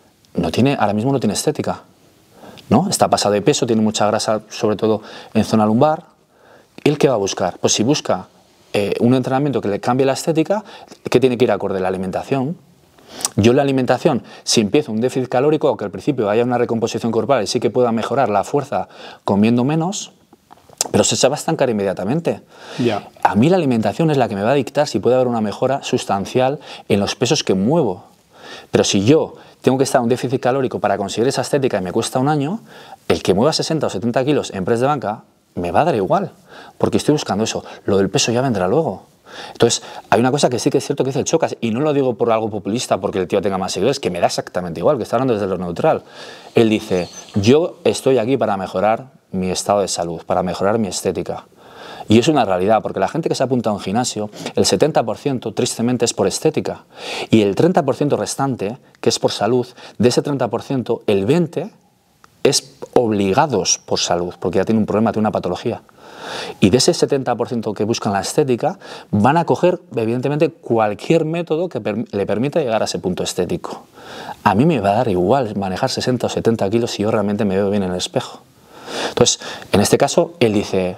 ahora mismo no tiene estética, ¿no? Está pasado de peso, tiene mucha grasa, sobre todo en zona lumbar. ¿Él qué va a buscar? Pues si busca un entrenamiento que le cambie la estética, ¿qué tiene que ir acorde? La alimentación. Yo la alimentación, si empiezo un déficit calórico, aunque al principio haya una recomposición corporal y sí que pueda mejorar la fuerza comiendo menos, pero se va a estancar inmediatamente. Yeah. A mí la alimentación es la que me va a dictar si puede haber una mejora sustancial en los pesos que muevo. Pero si yo tengo que estar en un déficit calórico para conseguir esa estética y me cuesta un año, el que mueva 60 o 70 kilos en press de banca me va a dar igual, porque estoy buscando eso. Lo del peso ya vendrá luego. Entonces, hay una cosa que sí que es cierto que dice el Chocas, y no lo digo por algo populista porque el tío tenga más seguidores, que me da exactamente igual, que está hablando desde lo neutral. Él dice, yo estoy aquí para mejorar mi estado de salud, para mejorar mi estética. Y es una realidad, porque la gente que se apunta a un gimnasio, el 70% tristemente es por estética, y el 30% restante, que es por salud, de ese 30%, el 20% es obligados por salud, porque ya tiene un problema, tiene una patología. Y de ese 70% que buscan la estética, van a coger, evidentemente, cualquier método que le permita llegar a ese punto estético. A mí me va a dar igual manejar 60 o 70 kilos si yo realmente me veo bien en el espejo. Entonces, en este caso, él dice,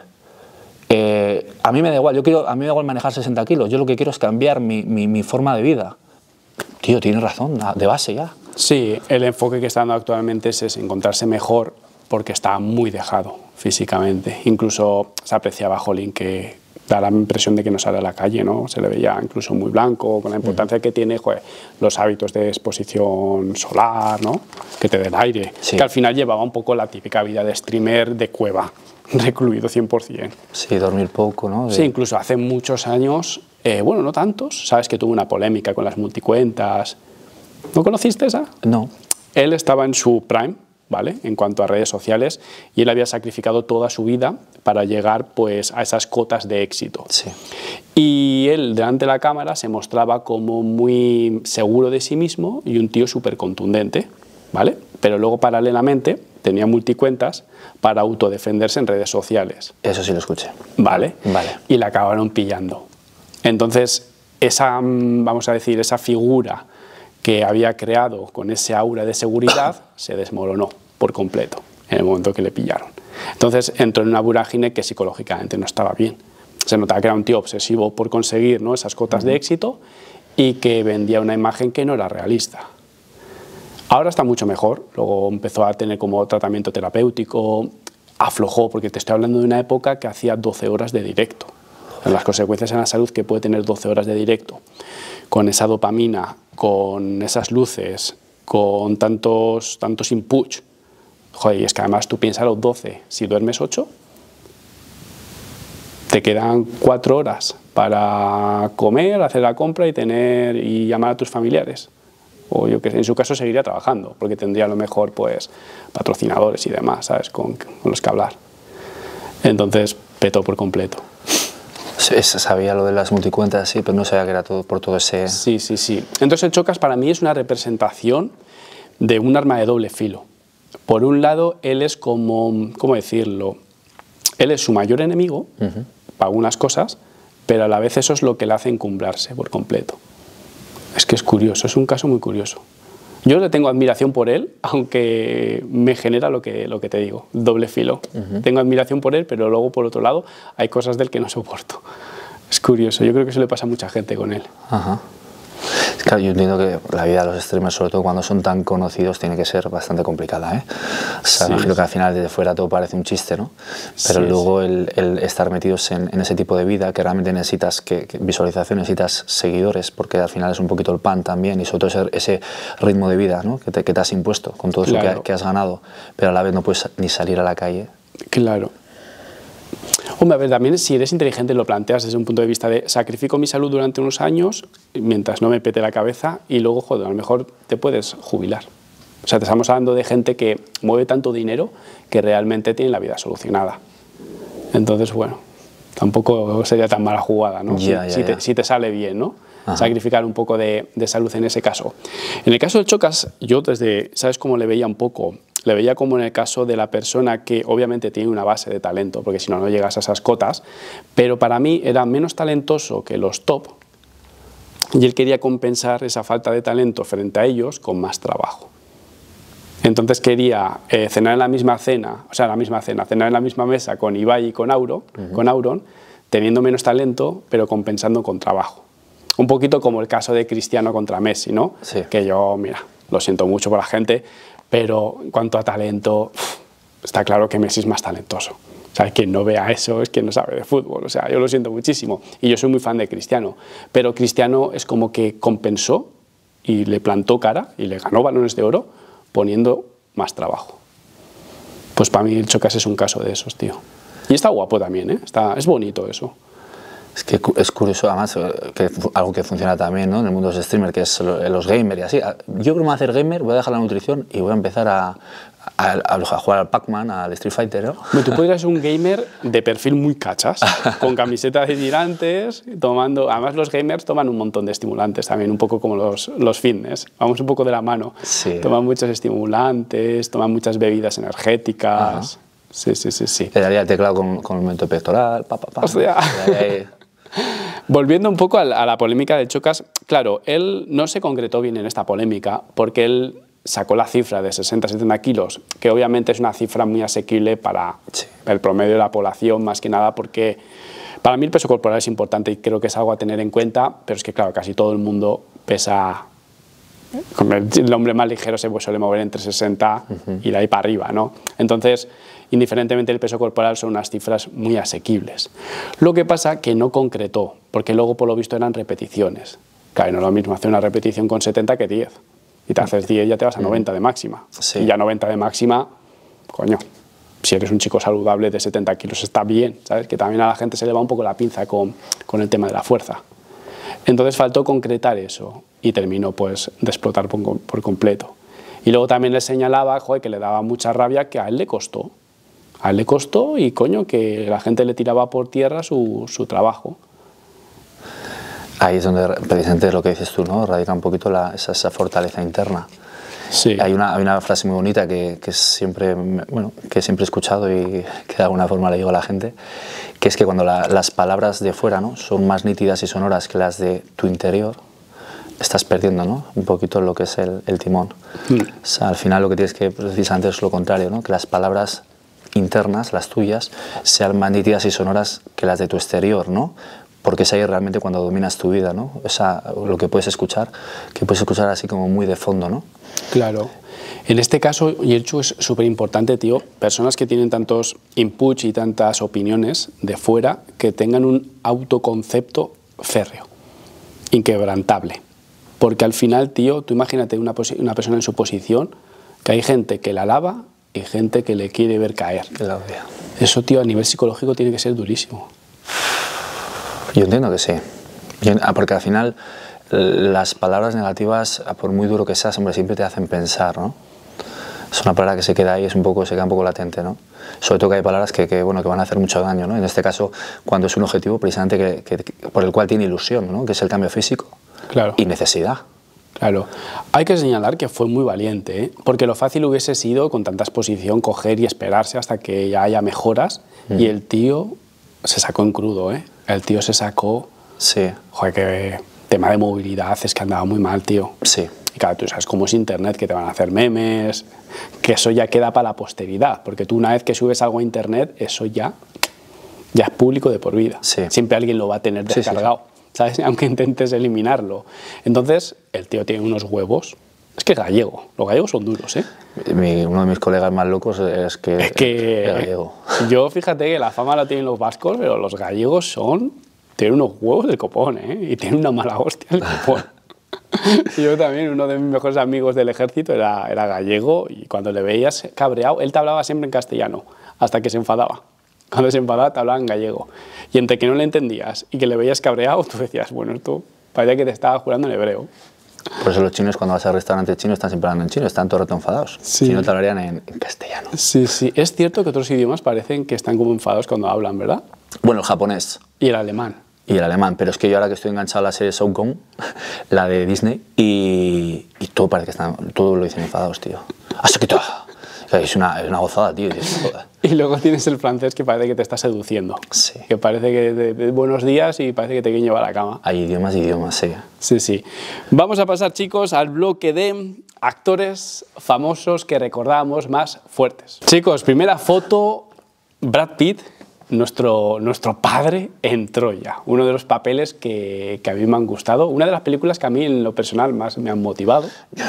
a mí me da igual, a mí me da igual manejar 60 kilos, yo lo que quiero es cambiar mi forma de vida. Tío, tienes razón, de base ya. Sí, el enfoque que está dando actualmente es encontrarse mejor porque está muy dejado físicamente. Incluso se apreciaba Jolín que da la impresión de que no sale a la calle, ¿no? Se le veía incluso muy blanco, con la importancia que tiene, joder, los hábitos de exposición solar, ¿no? Que te den aire, Sí. que al final llevaba un poco la típica vida de streamer de cueva, recluido 100%. Sí, dormir poco, ¿no? Sí, incluso hace muchos años, bueno, no tantos, sabes que tuvo una polémica con las multicuentas. ¿No conociste esa? No. Él estaba en su prime, ¿vale? En cuanto a redes sociales, y él había sacrificado toda su vida para llegar pues a esas cotas de éxito. Sí. Y él delante de la cámara se mostraba como muy seguro de sí mismo y un tío súper contundente, ¿vale? Pero luego paralelamente tenía multicuentas para autodefenderse en redes sociales. Eso sí lo escuché. ¿Vale? Vale. Y la acabaron pillando. Entonces, esa, vamos a decir, esa figura que había creado con ese aura de seguridad se desmoronó por completo en el momento que le pillaron. Entonces entró en una vorágine que psicológicamente no estaba bien. Se notaba que era un tío obsesivo por conseguir, ¿no?, esas cotas de éxito y que vendía una imagen que no era realista. Ahora está mucho mejor, luego empezó a tener como tratamiento terapéutico, aflojó, porque te estoy hablando de una época que hacía 12 horas de directo. Las consecuencias en la salud que puede tener 12 horas de directo, con esa dopamina, con esas luces, con tantos inputs. Joder, y es que además tú piensas a los 12, si duermes 8, te quedan 4 horas para comer, hacer la compra y llamar a tus familiares. O yo que sé, en su caso seguiría trabajando, porque tendría a lo mejor pues patrocinadores y demás, ¿sabes?, con los que hablar. Entonces petó por completo. Sí, sabía lo de las multicuentas, sí, pero no sabía que era todo por todo ese... Sí, sí, sí. Entonces el Chocas para mí es una representación de un arma de doble filo. Por un lado, él es como, ¿cómo decirlo? Él es su mayor enemigo para algunas cosas, pero a la vez eso es lo que le hace encumbrarse por completo. Es que es curioso, es un caso muy curioso. Yo le tengo admiración por él, aunque me genera lo que te digo, doble filo. Tengo admiración por él, pero luego, por otro lado, hay cosas del que no soporto. Es curioso, yo creo que eso le pasa a mucha gente con él. Ajá. Claro, yo entiendo que la vida de los streamers, sobre todo cuando son tan conocidos, tiene que ser bastante complicada, ¿eh? O sea, Sí. imagino que al final desde fuera todo parece un chiste, ¿no? Pero Sí, luego el estar metidos en ese tipo de vida, que realmente necesitas visualización, necesitas seguidores, porque al final es un poquito el pan también, y sobre todo ese ritmo de vida, ¿no?, que te has impuesto con todo eso Claro. que has ganado, pero a la vez no puedes ni salir a la calle. Claro. Hombre, a ver, también si eres inteligente lo planteas desde un punto de vista de sacrifico mi salud durante unos años mientras no me pete la cabeza y luego, joder, a lo mejor te puedes jubilar. O sea, te estamos hablando de gente que mueve tanto dinero que realmente tiene la vida solucionada. Entonces, bueno, tampoco sería tan mala jugada, ¿no? Si te sale bien, ¿no? Ajá. Sacrificar un poco de salud en ese caso. En el caso del Chocas, yo ¿sabes cómo le veía un poco? Le veía como en el caso de la persona que obviamente tiene una base de talento, porque si no, no llegas a esas cotas, pero para mí era menos talentoso que los top y él quería compensar esa falta de talento frente a ellos con más trabajo. Entonces quería cenar en la misma cena, cenar en la misma mesa con Ibai y con Auron, teniendo menos talento, pero compensando con trabajo. Un poquito como el caso de Cristiano contra Messi, ¿no? Sí. Que yo, mira, lo siento mucho por la gente, pero en cuanto a talento, está claro que Messi es más talentoso. O sea, quien no vea eso es quien no sabe de fútbol. O sea, yo lo siento muchísimo. Y yo soy muy fan de Cristiano. Pero Cristiano es como que compensó y le plantó cara y le ganó balones de oro poniendo más trabajo. Pues para mí el Chocas es un caso de esos, tío. Y está guapo también, ¿eh? Es bonito eso. Es que es curioso, además, que algo que funciona también, ¿no?, en el mundo de los streamers, que es los gamers y así. Yo creo que me voy a hacer gamer, voy a dejar la nutrición y voy a empezar a jugar al Pac-Man, al Street Fighter, ¿no? Bueno, tú podrías ser un gamer de perfil muy cachas, con camisetas de tirantes, tomando... Además, los gamers toman un montón de estimulantes también, un poco como los fitness. Vamos un poco de la mano. Sí. Toman muchos estimulantes, toman muchas bebidas energéticas... Ajá. Sí. Le daría el teclado con el momento pectoral, O sea... Volviendo un poco a la polémica de Chocas, claro, él no se concretó bien en esta polémica porque él sacó la cifra de 60-70 kilos, que obviamente es una cifra muy asequible para el promedio de la población, más que nada porque para mí el peso corporal es importante y creo que es algo a tener en cuenta, pero es que claro, casi todo el mundo pesa el hombre más ligero se suele mover entre 60 y de ahí para arriba, ¿no? Entonces, indiferentemente del peso corporal, son unas cifras muy asequibles. Lo que pasa que no concretó, porque luego por lo visto eran repeticiones. Claro, no es lo mismo hacer una repetición con 70 que 10. Y te haces 10 y ya te vas a 90 de máxima. Sí. Y ya 90 de máxima, coño, si eres un chico saludable de 70 kilos está bien, ¿sabes? Que también a la gente se le va un poco la pinza con el tema de la fuerza. Entonces faltó concretar eso y terminó pues de explotar por completo. Y luego también le señalaba, joder, que le daba mucha rabia que a él le costó. A él le costó y, coño, que la gente le tiraba por tierra su trabajo. Ahí es donde precisamente es lo que dices tú, ¿no? Radica un poquito esa fortaleza interna. Sí. Hay una frase muy bonita que siempre he escuchado y que de alguna forma le digo a la gente, que es que cuando las palabras de fuera, ¿no?, son más nítidas y sonoras que las de tu interior, estás perdiendo, ¿no?, un poquito lo que es el timón. O sea, al final lo que tienes que precisamente es lo contrario, ¿no?, que las palabras internas, las tuyas, sean más nítidas y sonoras que las de tu exterior, ¿no? Porque es ahí realmente cuando dominas tu vida, ¿no? Lo que puedes escuchar, que puedes escuchar así como muy de fondo, ¿no? Claro. En este caso, Yerchu, es súper importante, tío, personas que tienen tantos inputs y tantas opiniones de fuera, que tengan un autoconcepto férreo, inquebrantable. Porque al final, tío, tú imagínate una persona en su posición, que hay gente que la alaba y gente que le quiere ver caer. Que la odia. Eso, tío, a nivel psicológico tiene que ser durísimo. Yo entiendo que sí. Porque al final las palabras negativas, por muy duro que seas, hombre, siempre te hacen pensar, ¿no? Es una palabra que se queda ahí, se queda un poco latente, ¿no? Sobre todo que hay palabras que van a hacer mucho daño, ¿no? En este caso, cuando es un objetivo precisamente por el cual tiene ilusión, ¿no?, que es el cambio físico. Claro. Y necesidad. Claro. Hay que señalar que fue muy valiente, ¿eh? Porque lo fácil hubiese sido, con tanta exposición, coger y esperarse hasta que ya haya mejoras. Y el tío se sacó en crudo, ¿eh? El tío se sacó... Sí. Joder, que tema de movilidad es que andaba muy mal, tío. Sí. Y claro, tú sabes cómo es internet, que te van a hacer memes, que eso ya queda para la posteridad, porque tú una vez que subes algo a internet, eso ya es público de por vida. Sí. Siempre alguien lo va a tener descargado, ¿sabes? Aunque intentes eliminarlo. Entonces, el tío tiene unos huevos. Es que es gallego. Los gallegos son duros, ¿eh? Uno de mis colegas más locos es que es gallego. Yo, fíjate que la fama la tienen los vascos, pero los gallegos tienen unos huevos del copón, ¿eh? Y tienen una mala hostia el copón. Yo también, uno de mis mejores amigos del ejército era gallego, y cuando le veías cabreado, él te hablaba siempre en castellano, hasta que se enfadaba. Cuando se enfadaba te hablaba en gallego. Y entre que no le entendías y que le veías cabreado, tú decías, bueno, esto parecía que te estaba jurando en hebreo. Por eso los chinos, cuando vas al restaurante chino, están siempre hablando en chino, están todo el rato enfadados. Sí. Si no, te hablarían en castellano. Sí, sí. Es cierto que otros idiomas parecen que están como enfadados cuando hablan, ¿verdad? Bueno, el japonés. Y el alemán. Y el alemán, pero es que yo ahora que estoy enganchado a la serie Shao Kong, la de Disney, y todo parece que todo lo dicen enfadados, tío. ¡Hasta que todo! Es una gozada, tío. Y luego tienes el francés que parece que te está seduciendo. Sí. Que parece que de buenos días y parece que te quiere llevar a la cama. Hay idiomas, sí. Sí, sí. Vamos a pasar, chicos, al bloque de actores famosos que recordamos más fuertes. Chicos, primera foto, Brad Pitt, nuestro padre en Troya. Uno de los papeles que a mí me han gustado. Una de las películas que a mí en lo personal más me han motivado.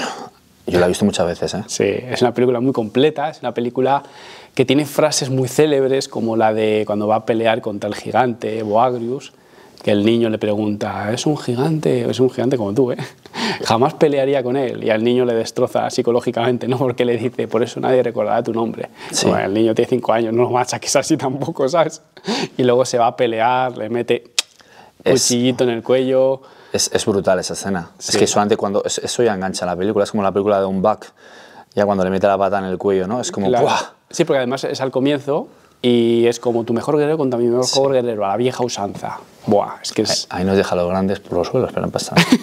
Yo la he visto muchas veces, ¿eh? Sí, es una película muy completa, es una película que tiene frases muy célebres, como la de cuando va a pelear contra el gigante Boagrius, que el niño le pregunta, ¿es un gigante como tú, ¿eh? Jamás pelearía con él, y al niño le destroza psicológicamente, ¿no? Porque le dice, por eso nadie recordará tu nombre. Sí. Bueno, el niño tiene 5 años, no lo machaques así tampoco, ¿sabes? Y luego se va a pelear, le mete cuchillito en el cuello. Es brutal esa escena. Sí. Es que solamente cuando... Eso ya engancha la película. Es como la película de Don Buck, ya cuando le mete la pata en el cuello, ¿no? Es como... Claro. ¡buah! Sí, porque además es al comienzo y es como tu mejor guerrero contra mi mejor guerrero, a la vieja usanza. Buah, es que es... Ahí nos deja a los grandes por los suelos, pero no pasa nada.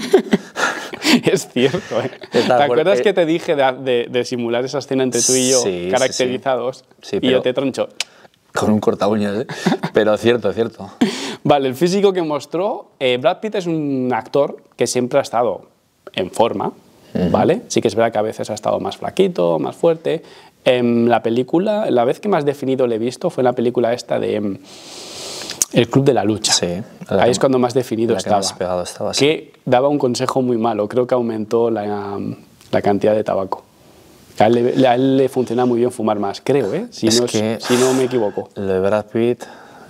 Es cierto, ¿eh? ¿Te acuerdas que te dije de simular esa escena entre tú y yo, caracterizados? Sí, y yo te troncho. Con un corta uñas, ¿eh? Pero cierto. Vale, el físico que mostró, Brad Pitt es un actor que siempre ha estado en forma, ¿vale? Sí que es verdad que a veces ha estado más flaquito, más fuerte. En la película, la vez que más definido le he visto fue en la película esta de El Club de la Lucha. Sí. Ahí es cuando más definido estaba. Más pegado estaba, sí. Que daba un consejo muy malo. Creo que aumentó la cantidad de tabaco. A él le funciona muy bien fumar más, creo, ¿eh? Si no me equivoco. Lo de Brad Pitt...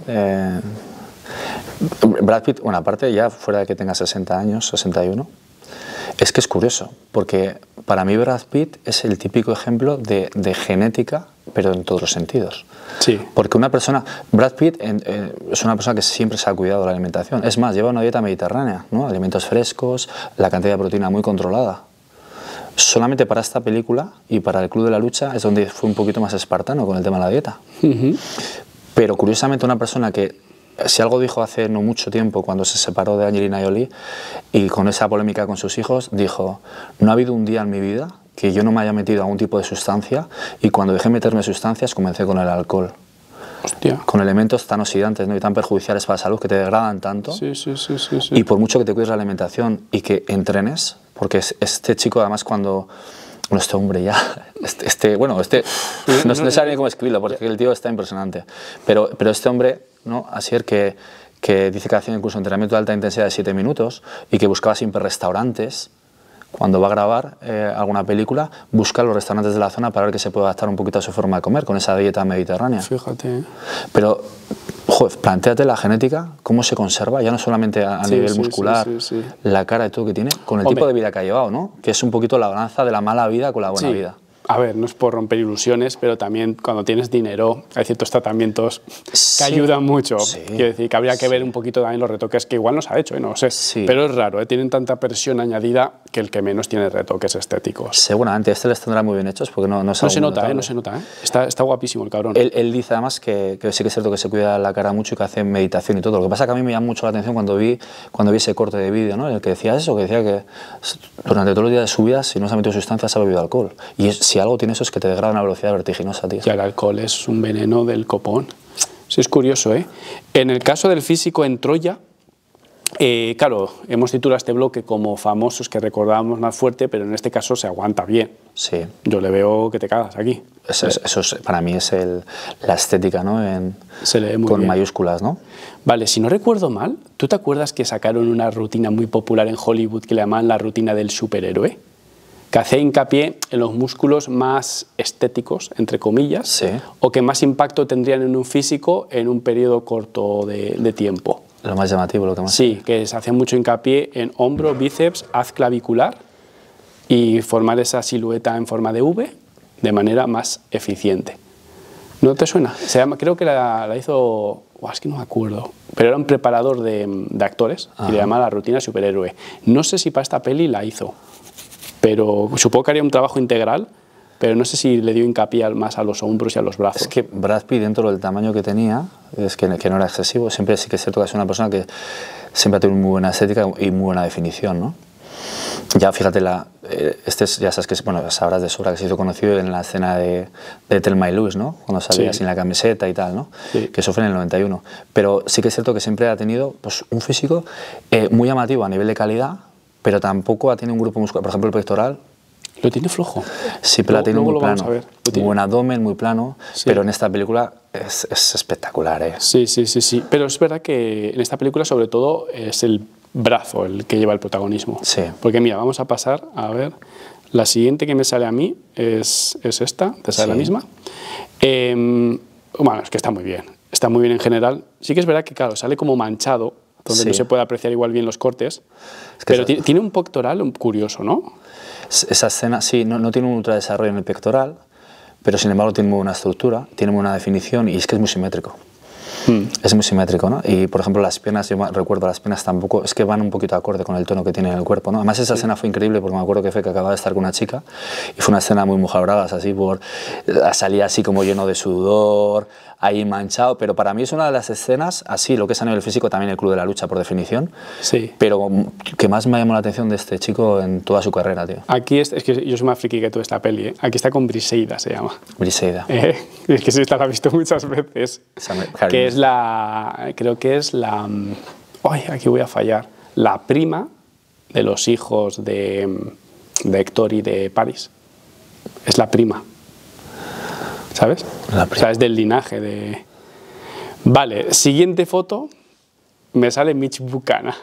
bueno, aparte ya fuera de que tenga 60 años, 61, es que es curioso, porque para mí Brad Pitt es el típico ejemplo de genética, pero en todos los sentidos. Sí. Porque Brad Pitt es una persona que siempre se ha cuidado de la alimentación. Es más, lleva una dieta mediterránea, ¿no? Alimentos frescos, la cantidad de proteína muy controlada. Solamente para esta película y para el Club de la Lucha es donde fue un poquito más espartano con el tema de la dieta. Pero curiosamente una persona que, si algo dijo hace no mucho tiempo cuando se separó de Angelina Jolie y con esa polémica con sus hijos, dijo: no ha habido un día en mi vida que yo no me haya metido a algún tipo de sustancia, y cuando dejé meterme sustancias comencé con el alcohol. Hostia. Con elementos tan oxidantes, ¿no? Y tan perjudiciales para la salud, que te degradan tanto. Sí. Y por mucho que te cuides la alimentación y que entrenes, porque este chico además cuando... Bueno, este hombre ya... no sé ni cómo escribirlo, porque el tío está impresionante. Pero este hombre, ¿no? Asier, que dice que hacía incluso entrenamiento de alta intensidad de 7 minutos y que buscaba siempre restaurantes. Cuando va a grabar alguna película, busca los restaurantes de la zona para ver que se puede adaptar un poquito a su forma de comer con esa dieta mediterránea. Fíjate. Pero, joder, plantéate la genética, cómo se conserva, ya no solamente a nivel muscular, la cara y todo que tiene, con el tipo de vida que ha llevado, ¿no? Que es un poquito la balanza de la mala vida con la buena vida. A ver, no es por romper ilusiones, pero también cuando tienes dinero hay ciertos tratamientos que ayudan mucho. Quiero decir que habría que ver un poquito también los retoques, que igual nos ha hecho, no sé. Pero es raro, tienen tanta presión añadida que el que menos tiene retoques estéticos. Seguramente, les tendrá muy bien hechos porque no se nota, no se nota. Está guapísimo el cabrón. Él dice además que sí que es cierto que se cuida la cara mucho y que hace meditación y todo. Lo que pasa es que a mí me llama mucho la atención cuando vi ese corte de vídeo, ¿no? En el que decía eso, que decía que durante todos los días de su vida, si no se ha metido sustancias, ha bebido alcohol. Y si algo tiene eso es que te degrada a una velocidad vertiginosa, tío. Y el alcohol es un veneno del copón. Sí, es curioso, ¿eh? En el caso del físico en Troya, claro, hemos titulado este bloque como famosos que recordábamos más fuerte, pero en este caso se aguanta bien. Sí. Yo le veo que te cagas aquí. Eso para mí es la estética, ¿no? Se lee muy con bien. mayúsculas, ¿no? Vale, si no recuerdo mal, ¿tú te acuerdas que sacaron una rutina muy popular en Hollywood que le llamaban la rutina del superhéroe? Que hacía hincapié en los músculos más estéticos, entre comillas, o que más impacto tendrían en un físico en un periodo corto de tiempo. Lo más llamativo, lo que más... Sí, que se hacía mucho hincapié en hombro, bíceps, haz clavicular y formar esa silueta en forma de V de manera más eficiente. ¿No te suena? Creo que la hizo... es que no me acuerdo, pero era un preparador de actores y le llamaba la rutina superhéroe. No sé si para esta peli la hizo, pero supongo que haría un trabajo integral, pero no sé si le dio hincapié más a los hombros y a los brazos. Es que Brad Pitt, dentro del tamaño que tenía, es que no era excesivo, siempre sí que es cierto que es una persona que siempre ha tenido muy buena estética y muy buena definición, ¿no? Ya fíjate, ya sabes que sabrás de sobra que se hizo conocido en la escena de Thelma y Louise, ¿no? Cuando salía sin la camiseta y tal, ¿no? Que eso fue en el 91. Pero sí que es cierto que siempre ha tenido pues, un físico muy llamativo a nivel de calidad, pero tampoco ha tenido un grupo muscular. Por ejemplo, el pectoral. Lo tiene flojo. Sí, pero la tiene muy plano. Muy buen abdomen, muy plano, pero en esta película es espectacular, ¿eh? Sí. Pero es verdad que en esta película, sobre todo, es el brazo el que lleva el protagonismo. Sí. Porque mira, vamos a pasar a ver. La siguiente que me sale a mí es esta, ¿te sale la misma? Bueno, es que está muy bien. Está muy bien en general. Sí que es verdad que, claro, sale como manchado, donde no se puede apreciar igual bien los cortes. Pero tiene un pectoral curioso, ¿no? Esa escena, sí, no tiene un ultradesarrollo en el pectoral, pero sin embargo tiene muy buena estructura, tiene buena definición y es que es muy simétrico. Es muy simétrico, ¿no? Y por ejemplo las piernas, yo recuerdo las piernas tampoco, es que van un poquito acorde con el tono que tiene en el cuerpo, ¿no? Además esa escena fue increíble porque me acuerdo que acababa de estar con una chica y fue una escena muy mujabradas, así salía así como lleno de sudor, ahí manchado, pero para mí es una de las escenas, así lo que es a nivel físico, también el Club de la Lucha por definición, pero que más me llamó la atención de este chico en toda su carrera, tío. Aquí es que yo soy más friki que tú esta peli, ¿eh? Aquí está con Briseida, se llama. Briseida. Es que sí, esta la he visto muchas veces. Que es creo que es la... Ay, aquí voy a fallar. La prima de los hijos de Héctor y de Paris. Es la prima. ¿Sabes? O sea, es del linaje de... Vale, siguiente foto, me sale Mitch Buchanan.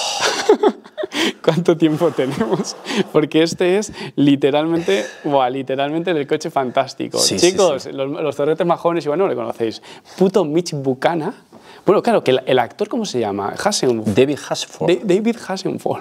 ¿Cuánto tiempo tenemos? Porque este es literalmente, literalmente el coche fantástico. Sí, chicos, sí, sí. los torretes más jóvenes igual no le conocéis. Puto Mitch Buchanan. Bueno, claro, que el actor, ¿cómo se llama? David Hasselhoff. David Hasselhoff.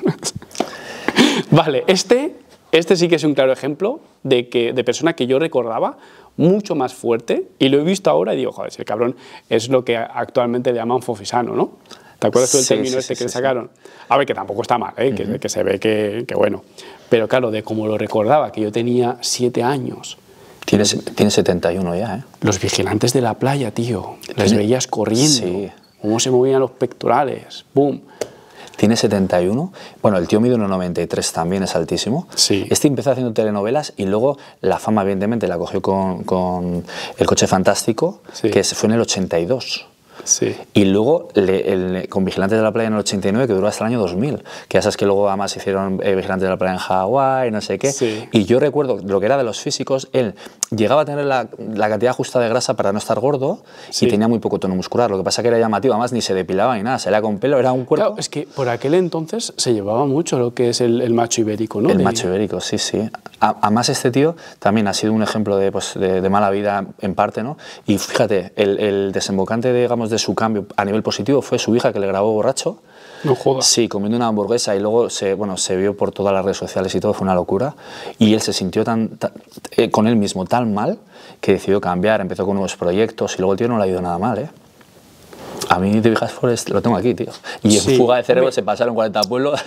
Vale, este sí que es un claro ejemplo de persona que yo recordaba mucho más fuerte, y lo he visto ahora y digo, joder, si el cabrón es lo que actualmente le llaman fofisano, ¿no? ¿Te acuerdas tú del término que le sacaron? A ver, que tampoco está mal, que se ve que bueno. Pero claro, de como lo recordaba, que yo tenía 7 años. Tiene 71 ya, ¿eh? Los vigilantes de la playa, tío. Les veías corriendo. Sí. Cómo se movían los pectorales. ¡Bum! Tiene 71. Bueno, el tío mide 1,93, también es altísimo. Sí. Este empezó haciendo telenovelas y luego la fama, evidentemente, la cogió con El coche fantástico, Sí. que fue en el 82. Sí. Y luego con Vigilantes de la playa en el 89, que duró hasta el año 2000. Que ya sabes que luego además hicieron Vigilantes de la playa en Hawái, no sé qué. Sí. Y yo recuerdo lo que era de los físicos, él llegaba a tener la cantidad justa de grasa para no estar gordo, Sí. y tenía muy poco tono muscular. Lo que pasa que era llamativo, además ni se depilaba ni nada, salía con pelo, era un cuerpo... Claro, es que por aquel entonces se llevaba mucho lo que es el macho ibérico, ¿no? El macho ibérico, sí, sí. Además, este tío también ha sido un ejemplo de mala vida en parte, ¿no? Y fíjate, el desembocante, digamos, de su cambio a nivel positivo fue su hija, que le grabó borracho. No jodas. Sí, comiendo una hamburguesa, y luego se vio por todas las redes sociales y todo, fue una locura. Y él se sintió con él mismo tan mal que decidió cambiar, empezó con nuevos proyectos, y luego el tío no le ha ido nada mal, ¿eh? A mí David Hasselhoff lo tengo aquí, tío. Y en Sí. Fuga de Cerebro se pasaron 40 pueblos.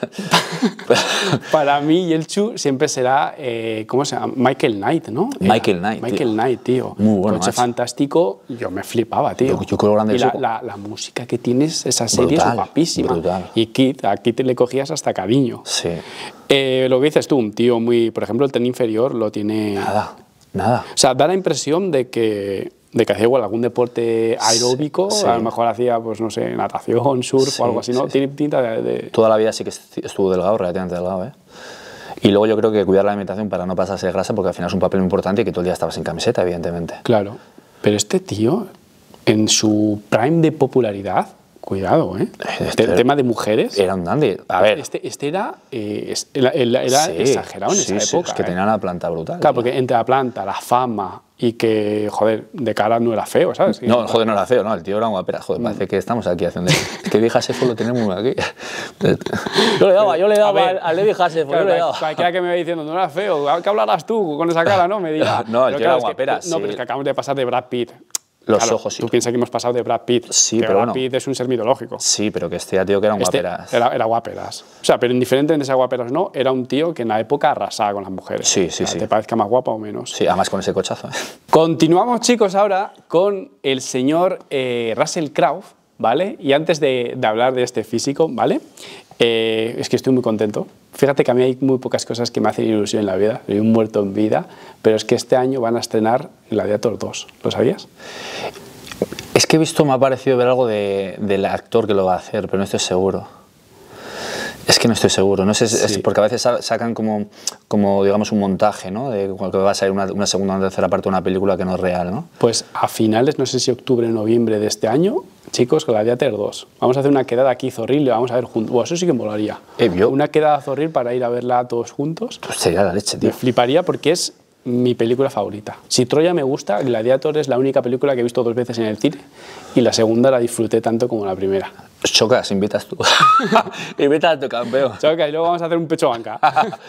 Para mí, Yelchu siempre será, ¿cómo se llama? Michael Knight, ¿no? Michael Knight, Michael tío. Knight, tío. Muy bueno, Coche macho. fantástico, yo me flipaba, tío. Yo creo grande y eso. la música que tienes, esa serie Brutal, es guapísima. brutal. Y a Kid le cogías hasta cariño. Sí. Lo que dices tú, un tío muy... Por ejemplo, el tren inferior lo tiene... Nada. O sea, da la impresión de que hacía igual algún deporte aeróbico, Sí. a lo mejor hacía, pues no sé, natación, surf Sí, o algo así, ¿no? sí, Tiene pinta de... Toda la vida sí que estuvo delgado, relativamente delgado, ¿eh? Y luego yo creo que cuidar la alimentación para no pasarse de grasa, porque al final es un papel muy importante, y que todo el día estabas sin camiseta, evidentemente. Claro. Pero este tío, en su prime de popularidad, cuidado, ¿eh? El tema de mujeres... Era un dandy. A ver. Este era Sí, exagerado en esa época. Es que tenía una planta brutal. Claro, tío. porque entre la planta, la fama y que, joder, de cara no era feo, ¿sabes? No, joder, no era feo, no, el tío era un guapera. Joder, parece que estamos aquí haciendo... Es que David Hasselhoff lo tenemos aquí. Yo le daba al David Hasselhoff, Claro, yo le daba. cualquiera que me vaya diciendo, no era feo, ¿qué hablarás tú con esa cara, no? Me dirá. No, el tío era es que- guapera, No, sí. pero es que acabamos de pasar de Brad Pitt. Los Claro, ojos, sí. Tú piensas que hemos pasado de Brad Pitt. Sí, que pero Brad bueno. Pitt es un ser mitológico. Sí, pero que este tío que era un Este guaperas. era guaperas. O sea, pero indiferentemente de ser guaperas o no, era un tío que en la época arrasaba con las mujeres. Sí, sí, O sea, sí. Te parezca más guapa o menos. Sí, además con ese cochazo. Continuamos, chicos, ahora con el señor Russell Crowe, ¿vale? Y antes de hablar de este físico, ¿vale? Es que estoy muy contento. Fíjate que a mí hay muy pocas cosas que me hacen ilusión en la vida. Soy un muerto en vida, pero es que este año van a estrenar Gladiator 2. ¿Lo sabías? Es que he visto, me ha parecido ver algo del actor que lo va a hacer, pero no estoy seguro. Es que no estoy seguro, no sé, Sí. porque a veces sacan como digamos un montaje, ¿no? De que va a salir una segunda o una tercera parte de una película que no es real, ¿no? Pues a finales, no sé si octubre o noviembre de este año, chicos, Gladiator 2. Vamos a hacer una quedada aquí zorril, le vamos a ver juntos. Bueno, eso sí que me molaría. Yo- Una quedada zorril para ir a verla todos juntos. Pues sería la leche, Me tío. fliparía porque es mi película favorita. Si Troya me gusta, Gladiator es la única película que he visto 2 veces en el cine y la segunda la disfruté tanto como la primera. Chocas, invitas tú. Invitas a tu campeón. Choca, y luego vamos a hacer un pecho banca.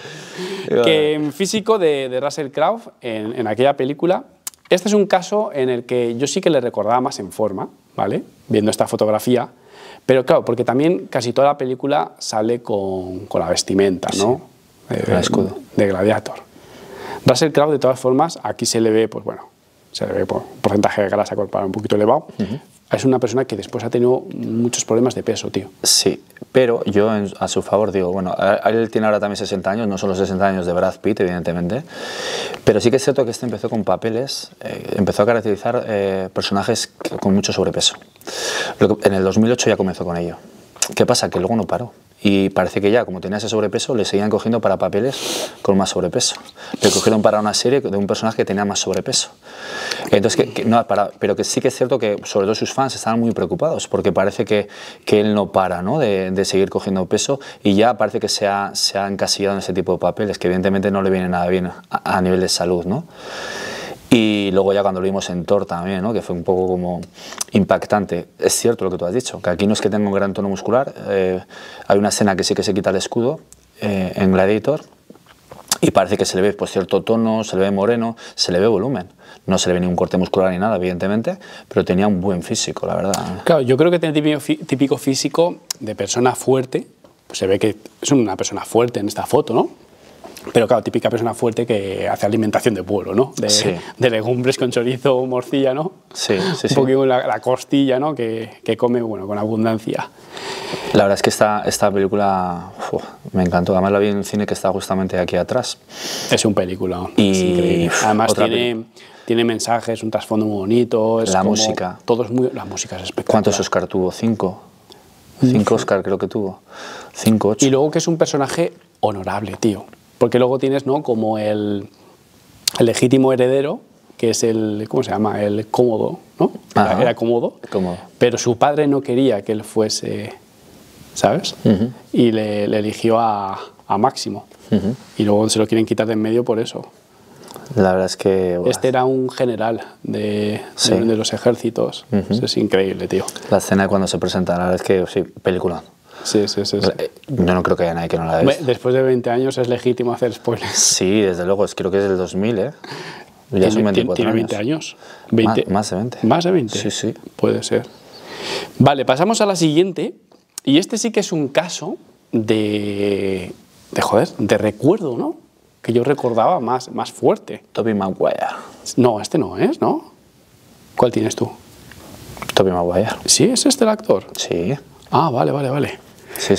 Que en físico de Russell Crowe, en aquella película, este es un caso en el que yo sí que le recordaba más en forma, ¿vale? Viendo esta fotografía. Pero claro, porque también casi toda la película sale con la vestimenta, ¿no? el escudo. De Gladiator. Russell Crowe, de todas formas, aquí se le ve, pues bueno, se le ve por porcentaje de grasa corporal un poquito elevado. Es una persona que después ha tenido muchos problemas de peso, tío. Sí, pero yo a su favor digo, bueno, él tiene ahora también 60 años, no son los 60 años de Brad Pitt, evidentemente, pero sí que es cierto que este empezó con papeles, empezó a caracterizar personajes con mucho sobrepeso. En el 2008 ya comenzó con ello. ¿Qué pasa? Que luego no paró. Y parece que ya, como tenía ese sobrepeso, le seguían cogiendo para papeles con más sobrepeso. Le cogieron para una serie de un personaje que tenía más sobrepeso. Entonces, no, pero que sí que es cierto que sobre todo sus fans estaban muy preocupados porque parece que él no para, ¿no? de seguir cogiendo peso y ya parece que se ha encasillado en ese tipo de papeles que evidentemente no le viene nada bien a nivel de salud, ¿no? Y luego ya cuando lo vimos en Thor también, ¿no? Que fue un poco como impactante. Es cierto lo que tú has dicho, que aquí no es que tenga un gran tono muscular, hay una escena que sí que se quita el escudo en Gladiator y parece que se le ve pues, cierto tono, se le ve moreno, se le ve volumen. No se le ve ningún corte muscular ni nada, evidentemente, pero tenía un buen físico, la verdad. Claro, yo creo que tiene típico físico de persona fuerte, pues se ve que es una persona fuerte en esta foto, ¿no? Pero claro, típica persona fuerte que hace alimentación de pueblo, ¿no? De legumbres con chorizo o morcilla, ¿no? Sí. Un poquito la costilla, ¿no? Que come, bueno, con abundancia. La verdad es que esta película me encantó. Además la vi en un cine que está justamente aquí atrás. Es un película. Y es increíble. Además tiene mensajes, un trasfondo muy bonito. Es la como, música. La música es espectacular. ¿Cuántos Oscar tuvo? 5. 5 Oscar creo que tuvo. 5, 8. Y luego que es un personaje honorable, tío. Porque luego tienes, ¿no? Como el legítimo heredero, que es el, ¿cómo se llama? El Cómodo, ¿no? Era Cómodo. Pero su padre no quería que él fuese, ¿sabes? Y le eligió a Máximo. Y luego se lo quieren quitar de en medio por eso. La verdad es que... Bueno, este era un general de los ejércitos. Es increíble, tío. La escena de cuando se presenta, la verdad es que sí, película. Sí. Yo no creo que haya nadie que no la vea. Después de 20 años es legítimo hacer spoilers. Sí, desde luego, creo que es del 2000, ¿eh? Ya son 24 ¿Tiene años. 20 años? Más de 20. ¿Más de 20? Sí. Puede ser. Vale, pasamos a la siguiente. Y este sí que es un caso de recuerdo, ¿no? Que yo recordaba más fuerte. Tobey Maguire. No, este no es, ¿no? ¿Cuál tienes tú? Tobey Maguire. ¿Sí? ¿Es este el actor? Sí. Ah, vale. Sí.